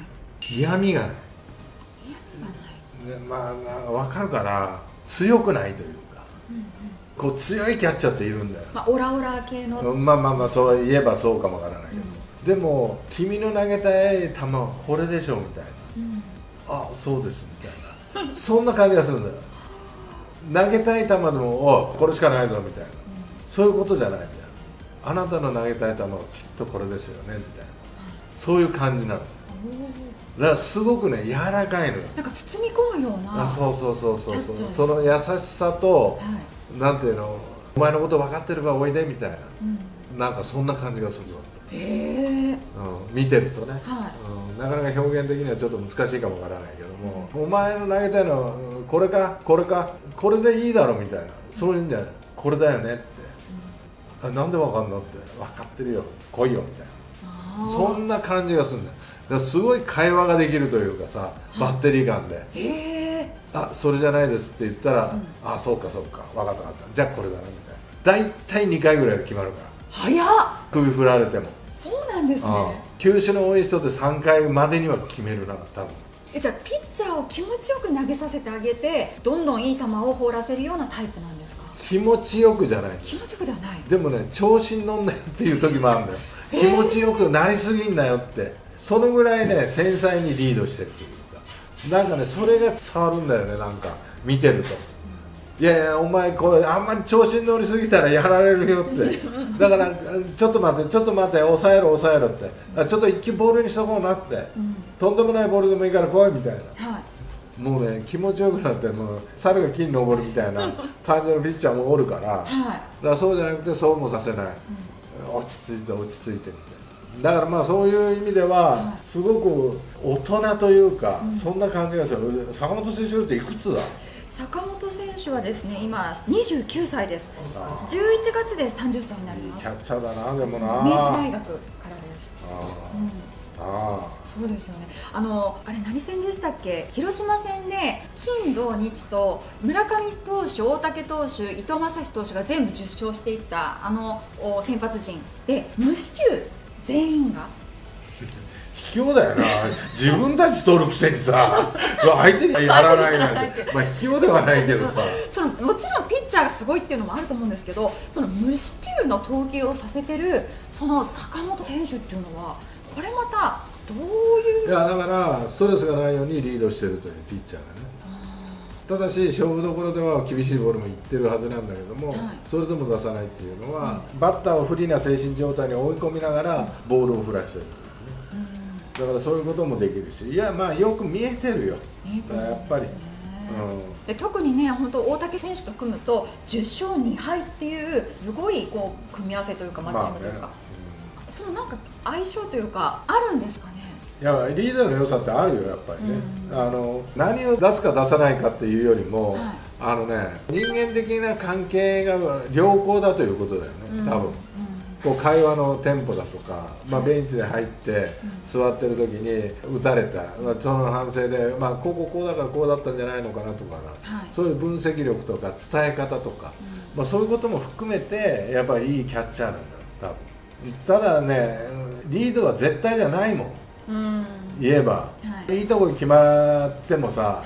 嫌味がない、 嫌味がない、ね、まあ分かるかな、強くないというか、うんうん、こう強いキャッチャーっているんだよ、 まあ、オラオラ系の、 まあまあまあそう言えばそうかもわからないけど、うん、でも君の投げたい球はこれでしょみたいな、うん、あそうですみたいなそんな感じがするんだよ投げたい球でもおこれしかないぞみたいな、うん、そういうことじゃないみたいな、あなたの投げたい球はきっとこれですよねみたいな、そういう感じなの。だからすごくね柔らかいのよ。 なんか包み込むような。 あ、そうそうそうそうそう。その優しさと、はい、なんていうの、お前のこと分かってればおいでみたいな、うん、なんかそんな感じがするわ。 へえ、うん。 見てるとね、 はい、 うん、なかなか表現的にはちょっと難しいかもわからないけども、うん、お前の投げたいのはこれかこれかこれでいいだろみたいな、そういうんじゃない。これだよねって。うん、あ、なんで分かんのって分かってるよ。来いよみたいな。そんな感じがするんだよ。だからすごい会話ができるというかさ、バッテリー間で、 えー、あ、それじゃないですって言ったら、うん、あ、そうかそうか、分かった分かった、じゃあこれだなみたいな。大体にかいぐらいで決まるから。 早っ。 首振られても。 そうなんですね。 球種の多い人ってさんかいまでには決めるな、多分。 え、じゃあピッチャーを気持ちよく投げさせてあげて、どんどんいい球を放らせるようなタイプなんですか？ 気持ちよくじゃない。 気持ちよくではない。 でもね、調子に乗んなよっていう時もあるんだよ。気持ちよくなりすぎんなよって、そのぐらいね繊細にリードしてるっていうか、なんかねそれが伝わるんだよね、なんか見てると、うん、いやいやお前これあんまり調子に乗りすぎたらやられるよってだからちょっと待ってちょっと待って抑えろ抑えろって、ちょっと一球ボールにしとこうなって、うん、とんでもないボールでもいいから来いみたいな、はい、もうね気持ちよくなってもう猿が木に登るみたいな感じのピッチャーもおるから、はい、だからそうじゃなくてそうもさせない、うん、落ち着いて落ち着いてみたいな。だからまあそういう意味ではすごく大人というか、うん、そんな感じがする。坂本選手っていくつだ？ 坂本選手はですね今にじゅうきゅうさいです。じゅういちがつでさんじゅっさいになります。 キャッチャーだな。でもな明治大学からです。 あ、うん、あそうですよね。あのあれ何戦でしたっけ？広島戦で金土日と村上投手、大竹投手、伊藤将司投手が全部じゅっしょうしていったあの先発陣で無四球全員が卑怯だよな自分たち取るくせにさ相手にやらないなんてまあ卑怯ではないけどさそのもちろんピッチャーがすごいっていうのもあると思うんですけど、その無四球の投球をさせてるその坂本選手っていうのはこれまたどういう。 いやだからストレスがないようにリードしてるというピッチャーがね。ただし勝負どころでは厳しいボールもいってるはずなんだけども、はい、それでも出さないっていうのは、うん、バッターを不利な精神状態に追い込みながらボールを振らしてる、うん、だからそういうこともできるし、いやまあよく見えてるよ、やっぱり、うん、 で特にね本当大竹選手と組むとじゅっしょうにはいっていうすごいこう組み合わせというかマッチングというか、まあね、うん、そのなんか相性というかあるんですかね。 いやリーダーの良さってあるよやっぱりね、うん、あの何を出すか出さないかっていうよりも、はい、あのね人間的な関係が良好だということだよね、うん、多分、うん、こう会話のテンポだとか、まあ、ベンチで入って座ってる時に打たれた、その反省で、まあ、こここうだからこうだったんじゃないのかなとかな、はい、そういう分析力とか伝え方とか、うん、まあ、そういうことも含めてやっぱりいいキャッチャーなんだ多分。ただねリードは絶対じゃないもん、うん、言えば、はい、いいとこに決まってもさ、はい、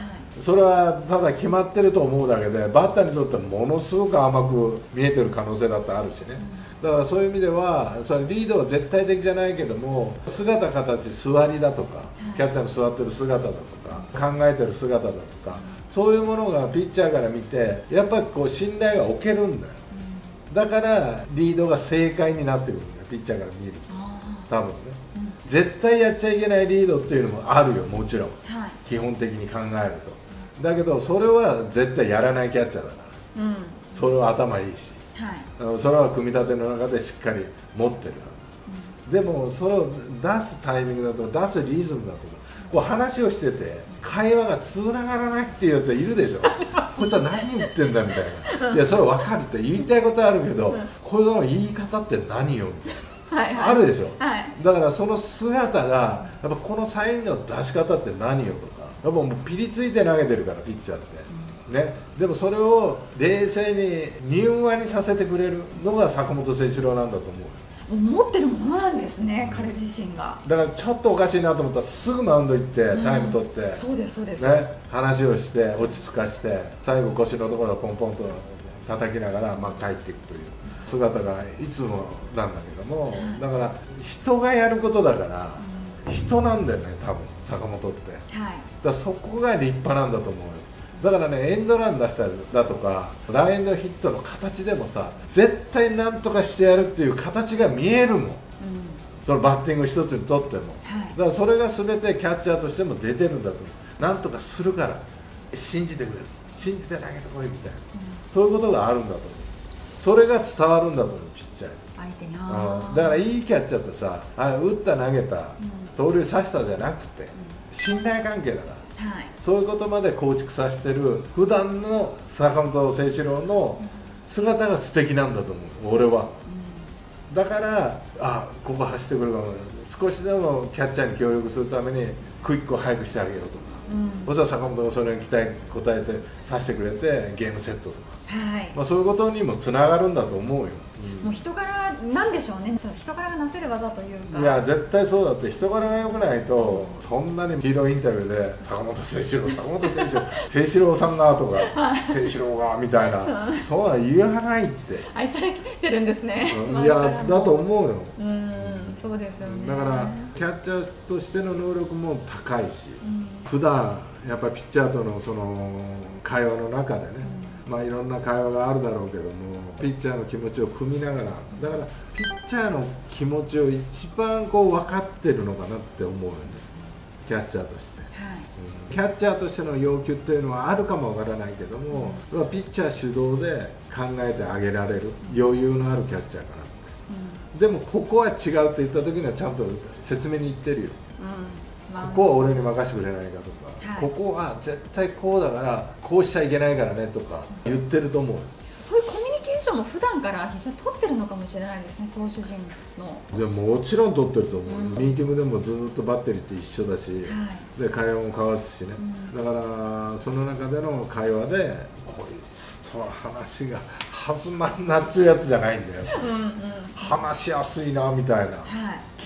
それはただ決まってると思うだけでバッターにとってはものすごく甘く見えてる可能性だってあるしね、うん、だからそういう意味ではそれリードは絶対的じゃないけども姿形座りだとか、はい、キャッチャーの座ってる姿だとか考えてる姿だとか、そういうものがピッチャーから見てやっぱりこう信頼が置けるんだよ、うん、だからリードが正解になってくるんだよピッチャーから見ると多分ね、絶対やっちゃいけないリードっていうのもあるよもちろん、はい、基本的に考えると。だけどそれは絶対やらないキャッチャーだから、うん、それは頭いいし、はい、それは組み立ての中でしっかり持ってる、うん、でもそれを出すタイミングだとか出すリズムだとかこう話をしてて会話がつながらないっていうやつはいるでしょこいつは何言ってんだみたいな、いやそれは分かるって言いたいことあるけど、これの言い方って何よみたいなはいはい、あるでしょ、はい、だからその姿がやっぱこのサインの出し方って何よとかやっぱもうピリついて投げてるからピッチャーって、うん、ね、でもそれを冷静に柔和にさせてくれるのが坂本誠志郎なんだと思う。 持ってるものなんですね、うん、彼自身が。 だからちょっとおかしいなと思ったらすぐマウンド行ってタイム取って、うん、 そうですそうです、 ね、話をして落ち着かして最後腰のところをポンポンと叩きながら、まあ、帰っていくという姿がいつもなんだけども、だから人がやることだから人なんだよね多分坂本って、はい、だからそこが立派なんだと思うよ。だからねエンドラン出したりだとかランエンドヒットの形でもさ絶対なんとかしてやるっていう形が見えるもん、うん、そのバッティング一つにとっても、はい、だからそれが全てキャッチャーとしても出てるんだと思う。なんとかするから信じてくれる、信じて投げてこいみたいな、うん、そういうことがあるんだと思う。それが伝わるんだと思うピッチャーに。 相手な、 うん、だからいいキャッチャーってさあ打った投げた、うん、盗塁刺したじゃなくて、うん、信頼関係だから、はい、そういうことまで構築させてる普段の坂本誠志郎の姿が素敵なんだと思う俺は、うん、だからあここ走ってくるかも少しでもキャッチャーに協力するためにクイックを早くしてあげようとか、うん、そしたら坂本がそれに期待応えてさせてくれてゲームセットとか、はい、まあそういうことにもつながるんだと思うよ、 うん、もう人柄なんでしょうね。その人柄がなせる技というか。 いや絶対そうだって。人柄が良くないとそんなにヒーローインタビューで坂本誠志郎坂本誠志郎誠志郎さんがとか誠志郎がみたいなそうは言わないって愛されてるんですね、 うん、いやだと思うよ。 うんそうですよね。 だからキャッチャーとしての能力も高いし、うん、普段やっぱりピッチャーとのその会話の中でね、うん、まあいろんな会話があるだろうけどもピッチャーの気持ちを汲みながらだからピッチャーの気持ちを一番こう分かってるのかなって思うよねキャッチャーとして、はいうん、キャッチャーとしての要求っていうのはあるかもわからないけども、うん、ピッチャー主導で考えてあげられる余裕のあるキャッチャーかなって、うん、でもここは違うって言った時にはちゃんと説明に言ってるよ、うんまあ、ここは俺に任せてくれないかとか、はい、ここは絶対こうだからこうしちゃいけないからねとか言ってると思うよ。 そういうコミュニケーションも普段から非常に取ってるのかもしれないですね、投手陣の。 でももちろん取ってると思う、うん、ミーティングでもずっとバッテリーって一緒だし、はい、で会話も交わすしね、うん、だからその中での会話でこいつとは話が弾まんなっちゅうやつじゃないんだよ、うん、うん、話しやすいなみたいな、はい、聞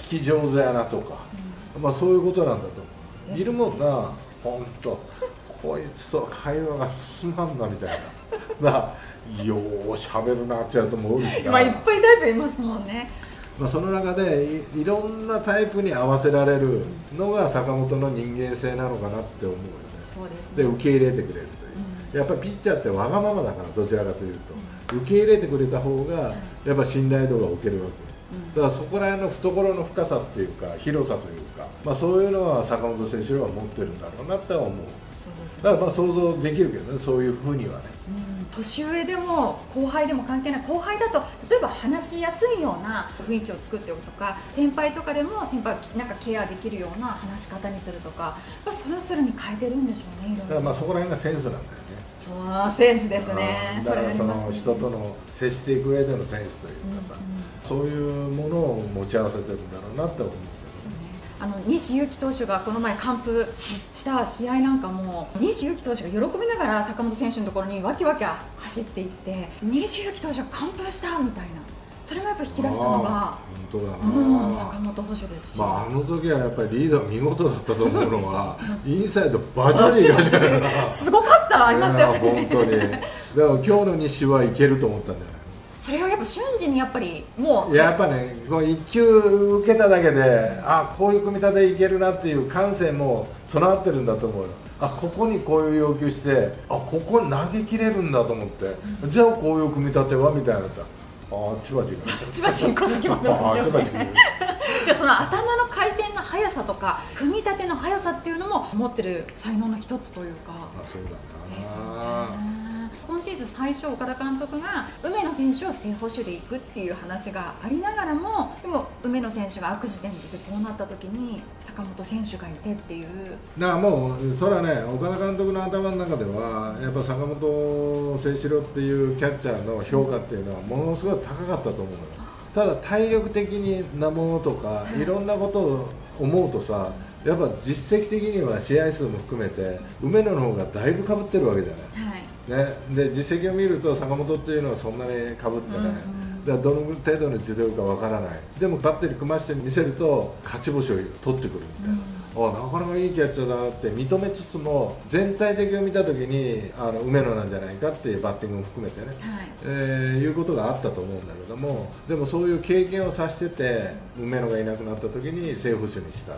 聞き上手やなとか、うん、まあそういうことなんだと思う。いるもんな、ほんとこいつと会話が進まんなみたいななようしゃべるなってやつもおるしな、 まあ、いっぱいタイプいますもんね。 まあその中で い, いろんなタイプに合わせられるのが坂本の人間性なのかなって思うよね。 そうですね。 で受け入れてくれるという、うん、やっぱりピッチャーってわがままだから、どちらかというと、うん、受け入れてくれた方がやっぱ信頼度が受けるわけ、うん、だからそこら辺の懐の深さっていうか広さというか、まあ、そういうのは坂本選手は持ってるんだろうなって思う。だからまあ想像できるけどね、そういうふうにはね、 うん、年上でも後輩でも関係ない。後輩だと例えば話しやすいような雰囲気を作っておくとか、先輩とかでも先輩なんかケアできるような話し方にするとか、まあ、それぞれに変えてるんでしょうね。いろいろ。 だからまあそこら辺がセンスなんだよね。 あ、センスですね。 だからその人との接していく上でのセンスというかさ、うんうん、そういうものを持ち合わせてるんだろうなって思う。 あの西勇輝投手がこの前完封した試合なんかも、西勇輝投手が喜びながら坂本選手のところにわきわき走っていって、西勇輝投手が完封したみたいな、それもやっぱ引き出したのが本当だな、 うん、坂本捕手ですし、 まあ、あの時はやっぱりリーダー見事だったと思うのはインサイドバチャリーがしたからなすごかったのありましたよね。 本当にだから今日の西はいけると思ったんだよね。 それをやっぱ瞬時にやっぱりもうやっぱね、こういっきゅう受けただけで、あ、こういう組み立ていけるなっていう感性も備わってるんだと思うよ。あ、ここにこういう要求して、あ、ここに投げきれるんだと思って、うん、じゃあこういう組み立てはみたいなのだったら、あ、ちばちがちばちにこすきもあるんですよね。 あ、ちばちいや、その頭の回転の速さとか組み立ての速さっていうのも持ってる才能の一つというか。 あ、そうだな。 ですよね。今シーズン最初、岡田監督が梅野選手を正捕手でいくっていう話がありながらも、でも梅野選手が悪時点でこうなった時に坂本選手がいてっていう。 だからもうそれはね、岡田監督の頭の中ではやっぱ坂本誠志郎っていうキャッチャーの評価っていうのはものすごい高かったと思うのよ。ただ体力的なものとかいろんなことを思うとさ、やっぱ実績的には試合数も含めて梅野の方がだいぶかぶってるわけじゃない。はいね、で実績を見ると坂本っていうのはそんなにかぶってない、うんうん、だからどの程度の実力かわからない。でもバッテリー組ましてみせると勝ち星を取ってくるみたいな、うん、あ、なかなかいいキャッチャーだなって認めつつも、全体的を見た時にあの梅野なんじゃないかっていうバッティングも含めてね、はい、えー、いうことがあったと思うんだけども、でもそういう経験をさせてて梅野がいなくなった時に正捕手にした、うん、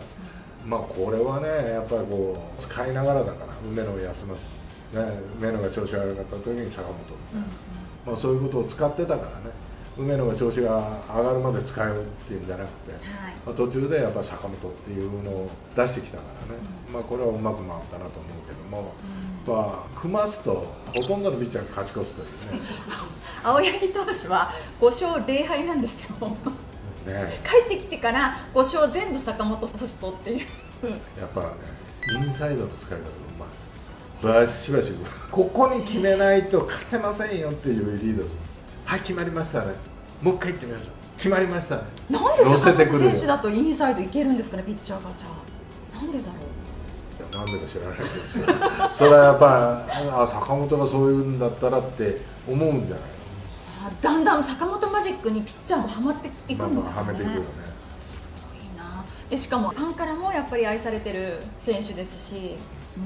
まあこれはね、やっぱりこう使いながらだから梅野を休ますね、梅野が調子が悪かった時に坂本みたいな、うんうん、まあ、そういうことを使ってたからね。梅野が調子が上がるまで使うっていうんじゃなくて、はい、まあ、途中でやっぱ坂本っていうのを出してきたからね、うん、まあ、これはうまく回ったなと思うけども、うん、まあ、組ますとほとんどのピッチャーが勝ち越すというね青柳投手はごしょうぜろはいなんですよね、帰ってきてからごしょう全部坂本投手とっていうやっぱね、インサイドの使い方がうまい。バシバシここに決めないと勝てませんよっていうリードです。はい、決まりましたね、もう一回行ってみましょう、決まりましたね。 なんで坂本選手だとインサイドいけるんですかね、ピッチャーが。じゃあなんでだろう。いや、なんでか知らないけどそれはやっぱりあ、坂本がそういうんだったらって思うんじゃないの。 あ、だんだん坂本マジックにピッチャーもはまっていくんですかね。 まあ、はめていくよね。 すごいな。でしかもファンからもやっぱり愛されてる選手ですし、うん、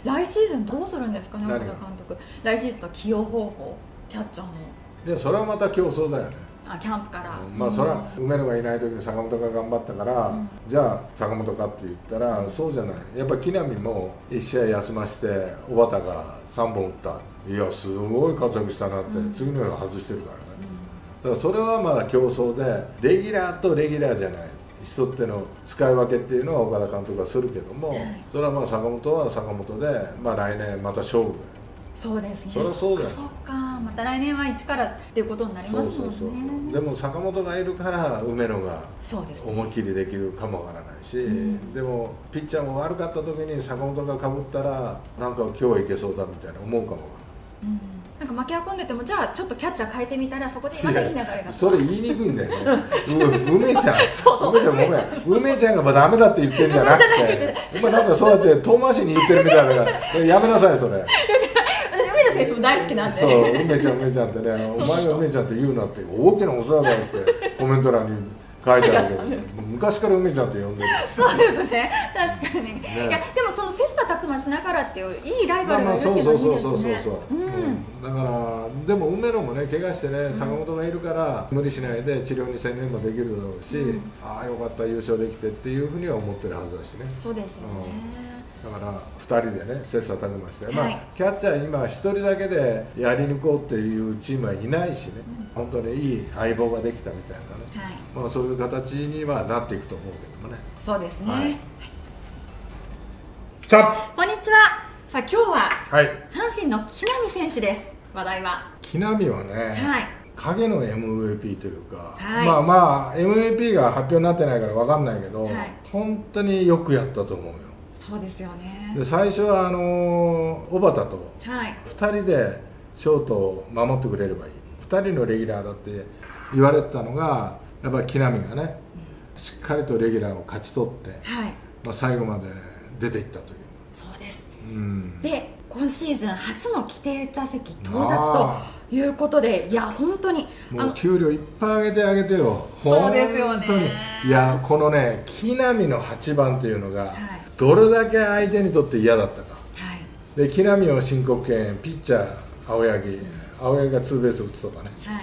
来シーズンどうするんですかね、岡田監督。来シーズンの起用方法、キャッチャーの。 でもそれはまた競争だよね。 あ、キャンプから、 うん、まあそれは梅野がいない時に坂本が頑張ったから、うん、じゃあ坂本かって言ったら、うん、そうじゃない。やっぱり木浪もいち試合休まして小畑がさんぼん打った、いやすごい活躍したなって、うん、次の日は外してるからね、うん、だからそれはまだ競争で、レギュラーとレギュラーじゃない人っての使い分けっていうのは岡田監督はするけども、はい、それはまあ坂本は坂本で、まあ、来年また勝負だよ。 そうですね。 そりゃそうだよ。 そっか、また来年は一からっていうことになりますもんね。そうそうそう。 でも坂本がいるから梅野が思いっきりできるかもわからないし、うん、でもピッチャーも悪かった時に坂本がかぶったらなんか今日はいけそうだみたいな思うかもわからない。うん、なんか負け運んでても、じゃあちょっとキャッチャー変えてみたらそこでまたいい流れが。それ言いにくいんだよね。梅ちゃん、そうそう、梅ちゃんごめん、梅ちゃんがまあダメだって言ってるんじゃなくて、お前なんかそうやって遠回しに言ってるみたいなから、やめなさいそれ。 梅野選手も大好きなんで。 そう、梅ちゃん梅ちゃんってね、お前が梅ちゃんって言うなって大きなお世話だよってコメント欄に書いてあるけど、昔から梅ちゃんって呼んでる。 そうですね、確かに、ね、いやでもその切磋琢磨しながらっていういいライバルがいるっていうのはいいですね。 だからでも梅野もね怪我してね、坂本がいるから無理しないで治療に専念もできるだろうし、うん、ああよかった優勝できてっていうふうには思ってるはずだしね。 そうですよね、 うん、だからふたりでね切磋琢磨して、はい、まあキャッチャー今ひとりだけでやり抜こうっていうチームはいないしね、うん、本当にいい相棒ができたみたいなね、はい、まあそういう形にはなっていくと思うけどもね。 そうですね、はい、 さあこんにちは。さあ今日は、 はい、 阪神の木浪選手です。話題は木浪はね、はい、影の エムブイピー というか、はい、まあまあ エムブイピー が発表になってないから分かんないけど、はい、本当によくやったと思うよ。 そうですよね。 で最初はあの小畑とふたりでショートを守ってくれればいい、ふたりのレギュラーだって言われてたのが、やっぱり木浪がね、うん、しっかりとレギュラーを勝ち取って、はい、まあ最後まで出ていったという。 そうです、うん、で今シーズン初の規定打席到達ということで、いや本当にもう給料いっぱい上げてあげてよ。 そうですよね。 いやこのね木浪のはちばんというのが、はい、どれだけ相手にとって嫌だったか、はい、で木浪を申告敬遠、ピッチャー青柳、青柳がツーベース打つとかね、はい、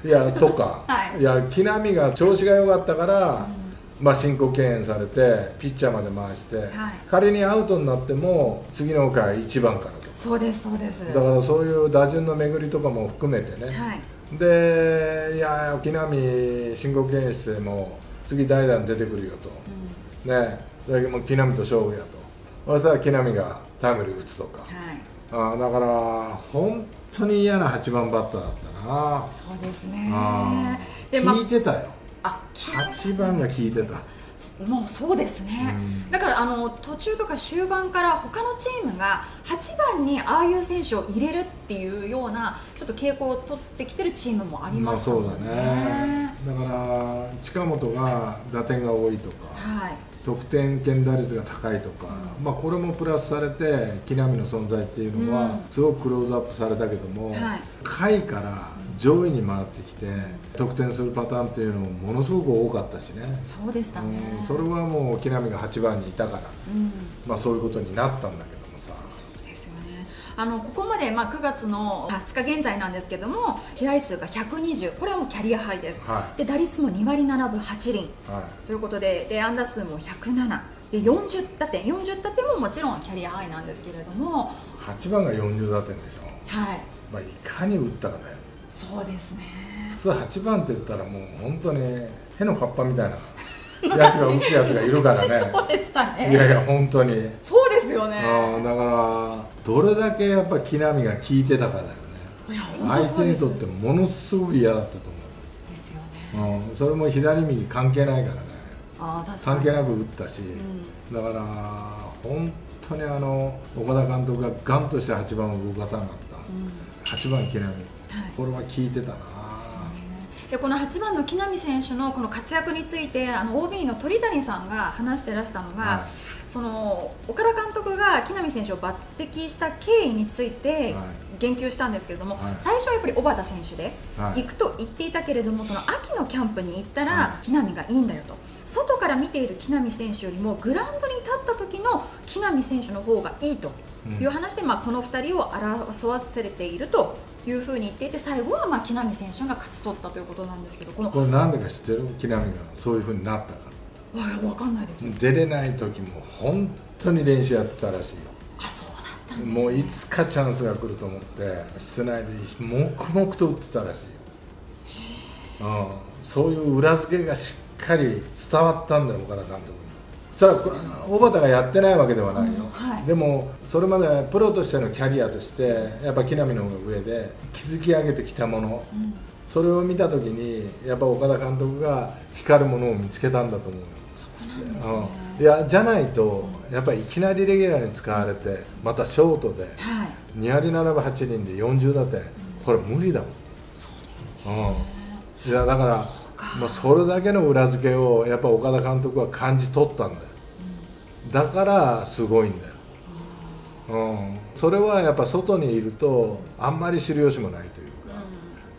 いやとか、はい、いや木浪が調子が良かったから、うん、まあ申告敬遠されてピッチャーまで回して、はい、仮にアウトになっても次の回いちばんからとか。 そうですそうです。 だからそういう打順の巡りとかも含めてね、はい、でいや木浪申告敬遠しても次代打に出てくるよと、うん、ねだけども木浪と勝負やと、そしたら木浪がタイムリー打つとか、はい、あだから本当に嫌なはちばんバッターだったな。 そうですね。 聞いてたよ。あ、はちばんが聞いてた。 もうそうですね、うん、だからあの途中とか終盤から他のチームがはちばんにああいう選手を入れるっていうようなちょっと傾向を取ってきてるチームもありましたもんね。 まあそうだね。だから近本が打点が多いとか、はい、得点圏打率が高いとか、うん、まあこれもプラスされて木浪の存在っていうのはすごくクローズアップされたけども、はい、下位から上位に回ってきて得点するパターンっていうのもものすごく多かったしね。 そうでしたね、 うん、それはもう木浪がはちばんにいたから、うん、まあそういうことになったんだけどもさ。 そうですよね。あのここまでまあくがつのはつか現在なんですけども、試合数がひゃくにじゅう、これはもうキャリアハイです、はい、で打率もにわりななぶはちりん、はい、ということで、で安打数もひゃくななでよんじゅうだてん、よんじゅうだてんももちろんキャリアハイなんですけれども、 はちばんがよんじゅうだてんでしょ。はい、まあいかに打ったかだよ。 そうですね。 普通はちばんって言ったらもう本当にへのかっぱみたいなやつが打つやつがいるからね。 そうでしたね。 いやいや本当にそうですよね。 だからどれだけやっぱ木浪が効いてたかだよね。いや本当そうです。相手にとってものすごく嫌だったと思う。ですよね、うん、それも左右関係ないからね。あ確かに関係なく打ったし、うん、だから本当にあの岡田監督がガンとしてはちばんを動かさなかった、うん、はちばん木浪、はい、これは効いてたな。 でこのはちばんの木浪選手のこの活躍についてあの オービー の鳥谷さんが話してらしたのが、はい、その岡田監督が木浪選手を抜擢した経緯について言及したんですけれども、はい、最初はやっぱり小畑選手で行くと言っていたけれども、その秋のキャンプに行ったら木浪がいいんだよと、外から見ている木浪選手よりもグラウンドに立った時の木浪選手の方がいいという話で、うん、まあこのふたりを争わせているというふうに言っていて、最後はまあ木浪選手が勝ち取ったということなんですけど、このこれなんでか知ってる？木浪がそういうふうになったか。 いや分かんないですよ。 出れない時も本当に練習やってたらしいよ。 あ、そうだったんですね。 もういつかチャンスが来ると思って室内で黙々と打ってたらしいよ。うん、そういう裏付けがしっかり伝わったんだよ岡田監督に。さあ小畑がやってないわけではないよ、うんはい、でもそれまでプロとしてのキャリアとしてやっぱ木浪の上で築き上げてきたもの、うん、それを見た時にやっぱ岡田監督が光るものを見つけたんだと思うよ。 そこなんですね、 うん、いやじゃないとやっぱりいきなりレギュラーに使われてまたショートでにわりななぶはちりんでよんじゅうだてん、これ無理だもん。そうですね、うん、いやだからまあそれだけの裏付けをやっぱ岡田監督は感じ取ったんだよ。だからすごいんだよ、うん、それはやっぱ外にいるとあんまり知る由もないというか、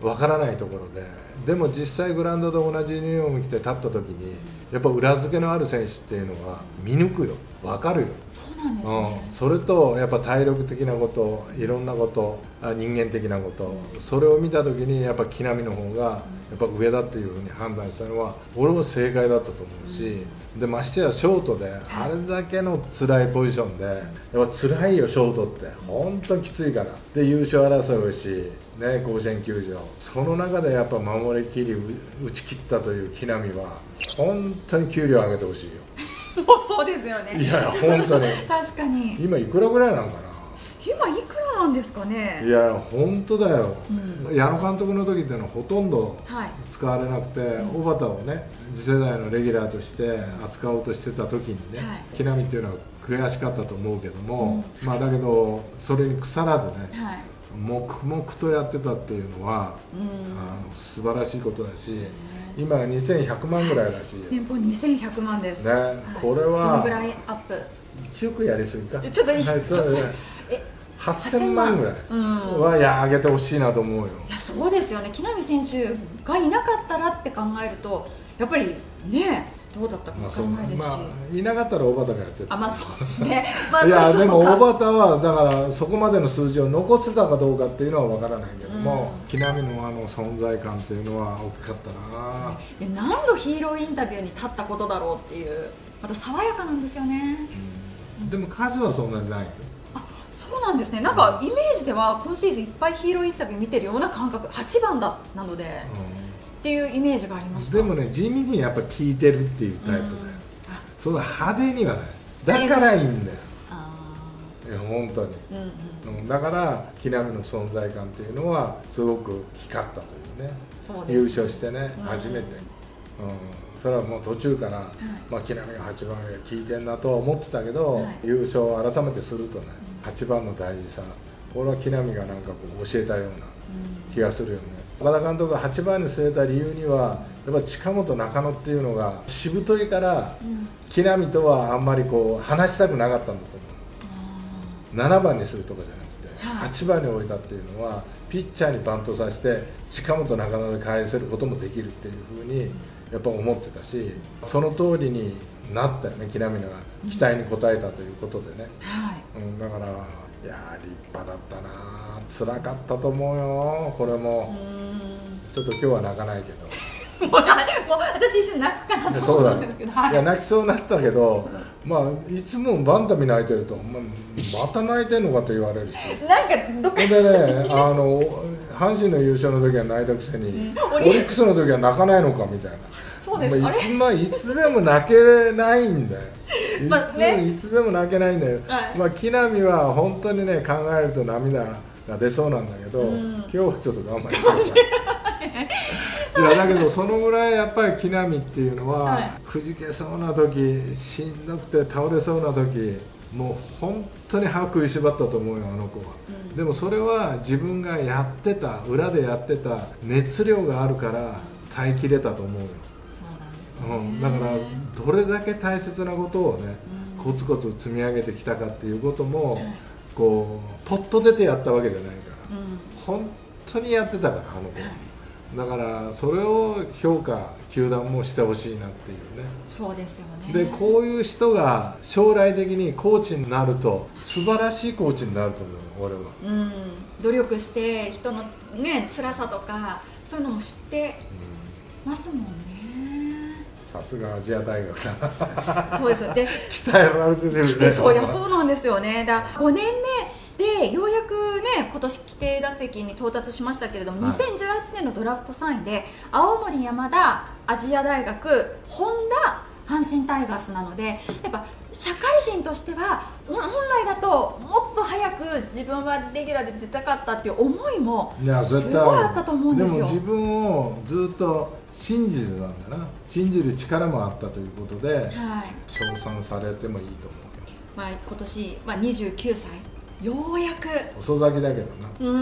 わからないところで、でも実際グラウンドで同じユニフォーム着て立った時にやっぱ裏付けのある選手っていうのは見抜くよ、わかるよ。 そうなんですね、 うん、それとやっぱ体力的なこと、いろんなこと、人間的なこと、それを見た時にやっぱ木浪の方がやっぱ上だっていうふうに判断したのは俺も正解だったと思うし、でましてやショートであれだけの辛いポジションでやっぱ辛いよショートって本当にきついから、で優勝争いをし、ね、甲子園球場その中でやっぱ守りきり打ち切ったという木浪は本当に給料上げてほしいよ。 もうそうですよね。 いや本当に確かに今いくらぐらいなんかな。 今いくらなんですかね。 いや本当だよ、 うん、 矢野監督の時っていうのはほとんど使われなくて、はい、小畑をね次世代のレギュラーとして扱おうとしてた時にね、はい、木浪っていうのは悔しかったと思うけども、うん、まあだけどそれに腐らずね、はい、黙々とやってたっていうのは、うん、あの素晴らしいことだし、今はにせんひゃくまんぐらいらしいよ。 年俸にせんひゃくまんですね、はい、これはどのぐらいアップ。 いちおくやりすぎか。 ちょっと、はい、 そうね、はっせんまんぐらいは、いや上げてほしいなと思うよ。 いやそうですよね。木浪選手がいなかったらって考えるとやっぱりねどうだったか分からないですし、まあ、 いなかったら小畑がやってた。 あ、まあそうですね。まあ、 いやでも小畑はだからそこまでの数字を残せたかどうかっていうのは分からないけども、木浪のあの存在感っていうのは大きかったな。 で何度ヒーローインタビューに立ったことだろうっていうまた爽やかなんですよね。 うん、でも数はそんなにないよ。 あ、そうなんですね。なんかイメージでは今シーズンいっぱいヒーローインタビュー見てるような感覚、はちばんだなので、うん、っていうイメージがありました。 でもね地味にやっぱ聞いてるっていうタイプだよ。そんな派手にはない。だからいいんだよ。いや本当に、うんうん、だから木浪の存在感っていうのはすごく光ったというね。そうですね、優勝してね、うん、初めて、うん、それはもう途中から、はい、まあ、木浪がはちばんが効いてんなとは思ってたけど、はい、優勝を改めてするとね、うん、はちばんの大事さ、これは木浪がなんかこう教えたような気がするよね。岡田監督がはちばんに据えた理由にはやっぱ近本、中野っていうのがしぶといから、うん、木浪とはあんまりこう話したくなかったんだと思う。ななばんにするとかじゃなくて、はい、はちばんに置いたっていうのはピッチャーにバントさせて近本、中野で返せることもできるっていうふうにやっぱ思ってたし、その通りになったよね。木浪が期待に応えたということでね、うん、うん、だからいや立派だったな。辛かったと思うよ。これもちょっと今日は泣かないけどもう私一瞬泣くかなと思うんですけど、 はい、いや泣きそうになったけど、まあいつもバンタミ泣いてると、ままた泣いてんのかと言われるし、 なんかどっかでね、あの阪神の優勝の時は泣いたくせにオリックスの時は泣かないのかみたいな。 そうです、 まあ、いつまあいつでも泣けないんだよ。いつ、 まあね、 いつでも泣けないんだよ。はい、まあ木浪は本当にね考えると涙が出そうなんだけど、うん、今日はちょっと我慢しようか。いやだけどそのぐらいやっぱり木浪っていうのは、はい、くじけそうな時、しんどくて倒れそうな時、もう本当に歯食いしばったと思うよあの子は、うん、でもそれは自分がやってた裏でやってた熱量があるから耐えきれたと思うよ。そうなんですね。うん、だからどれだけ大切なことをね、うん、コツコツ積み上げてきたかっていうことも、はい、こうポッと出てやったわけじゃないから、うん、本当にやってたからあの子、はい、だからそれを評価球団もしてほしいなっていうね。 そうですよね。 でこういう人が将来的にコーチになると素晴らしいコーチになると思う俺は、 うん、努力して人のね辛さとかそういうのも知ってますもんね。 さすがアジア大学だな。 そうですよ。で鍛えられてるよね。 そういやそうなんですよね。だごねんめでようやくね今年規定打席に到達しましたけれども、はい、にせんじゅうはちねんのドラフトさんいで青森山田、アジア大学、本田、阪神タイガースなので、やっぱ社会人としては本来だともっと早く自分はレギュラーで出たかったっていう思いもすごいあったと思うんですよ。 でも自分をずっと信じてたんだな。信じる力もあったということで、はい、称賛されてもいいと思うけど、 まあ、今年、まあ、にじゅうきゅうさいようやく遅咲きだけどな。 うーん、うん、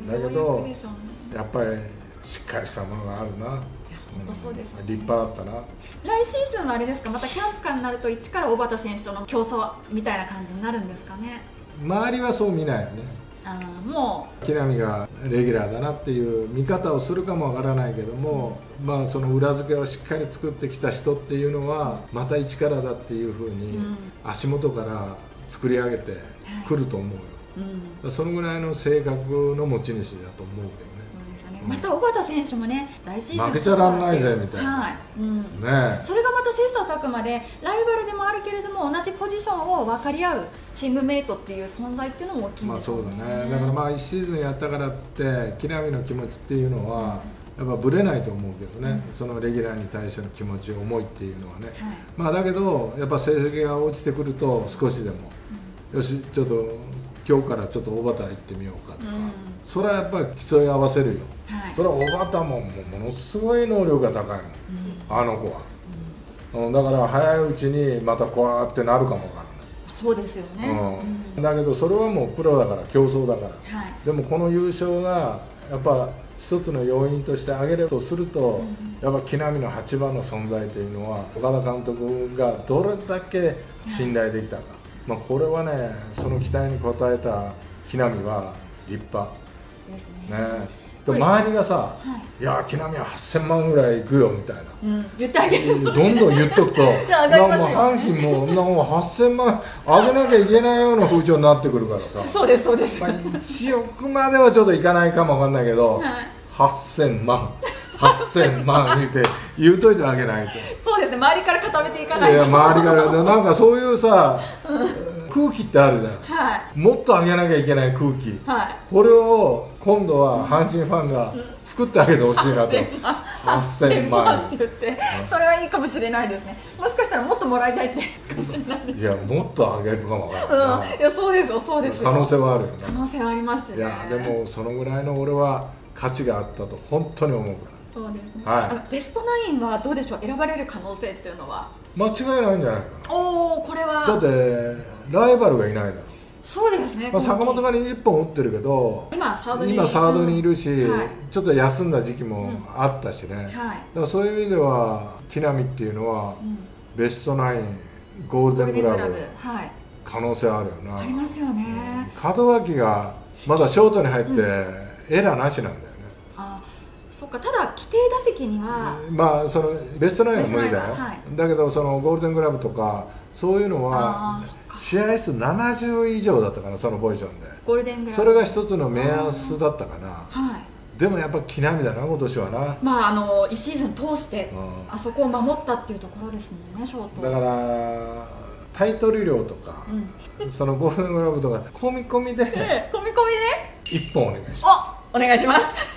だけどや, でしょう、ね、 やっぱりしっかりしたものがあるな。 本当そうですね、 うん、立派だったな。 来シーズンはあれですか、またキャンプカーになると一から小畑選手との競争みたいな感じになるんですかね。 周りはそう見ないよね。 あもう木浪がレギュラーだなっていう見方をするかもわからないけども、うん、まあその裏付けをしっかり作ってきた人っていうのはまた一からだっていうふうに足元から作り上げてくると思うよ、うん、そのぐらいの性格の持ち主だと思うけどね。 また小畑選手もね、来シーズン負けちゃらんないぜみたいな、 はいうんね、 それがまた切磋琢磨でライバルでもあるけれども同じポジションを分かり合うチームメイトっていう存在っていうのも大きいんですよね。 まあそうだね。だからまあいちシーズンやったからって木浪の気持ちっていうのはやっぱぶれないと思うけどね、うん、そのレギュラーに対しての気持ち思いっていうのはね、はい、まあだけどやっぱ成績が落ちてくると少しでも、うん、よしちょっと今日からちょっと小畑行ってみようかとか、うん、それはやっぱり競い合わせるよ、はい、それは小畑もものすごい能力が高いもん、うん、あの子は、うん、だから早いうちにまたこうやってなるかもわからない。 そうですよね、 うん、だけどそれはもうプロだから競争だから、はい、でもこの優勝がやっぱ一つの要因として挙げるとすると、うん、やっぱ木浪のはちばんの存在というのは岡田監督がどれだけ信頼できたか、はいまあ、これはね、その期待に応えた木浪は立派ですね。 ねで周りがさ、はい、いや木浪ははっせんまんぐらいいくよみたいな、 うん、言ってあげるどんどん言っとくと上がりますよ、ね、 阪神ももうはっせんまん上げなきゃいけないような風潮になってくるからさそうですそうです、 まあ、いちおくまではちょっといかないかもわかんないけど、はい、はっせんまんはっせんまん言うて言うといてあげないとそうですね、周りから固めていかないと。いや周りからなんかそういうさ空気ってあるじゃん、はい、もっと上げなきゃいけない空気、はい、これを今度は阪神ファンが作ってあげてほしいなと、はっせんまんって言って、 それはいいかもしれないですね。もしかしたらもっともらいたいってかもしれないです。 いやもっと上げるかもわからない、 うん、いやそうですよそうですよ、 可能性はあるよね。 可能性はありますね。 いやでもそのぐらいの俺は価値があったと本当に思うから。 そうですね、はい、あのベストナインはどうでしょう、選ばれる可能性っていうのは間違いないんじゃないかな。 おお、これはだってライバルがいないだろ。 そうですね、 まあ、坂本がにじゅっぽん打ってるけど今サードに今サードにいるし、 うんはい、 ちょっと休んだ時期もあったしね、うんはい、だからそういう意味では木浪っていうのは、うん、ベストナインゴールデングラブ、はい、可能性あるよな。 ありますよね、 うん、門脇がまだショートに入って、うん、エラーなしなんだよね。 あそうか、ただ規定打席にはまあそのベストナインは無理だよ、はい、だけどそのゴールデングラブとかそういうのは試合数ななじゅう以上だったかな、そのポジションでゴールデングラブそれが一つの目安だったかな、はい、でもやっぱ木浪だな今年はな。 まああのいちシーズン通してあそこを守ったっていうところですもんね、ショートだからタイトル量とか、うん、そのゴールデングラブとか込み込みで込み込みでいっぽんお願いします。 お、お願いします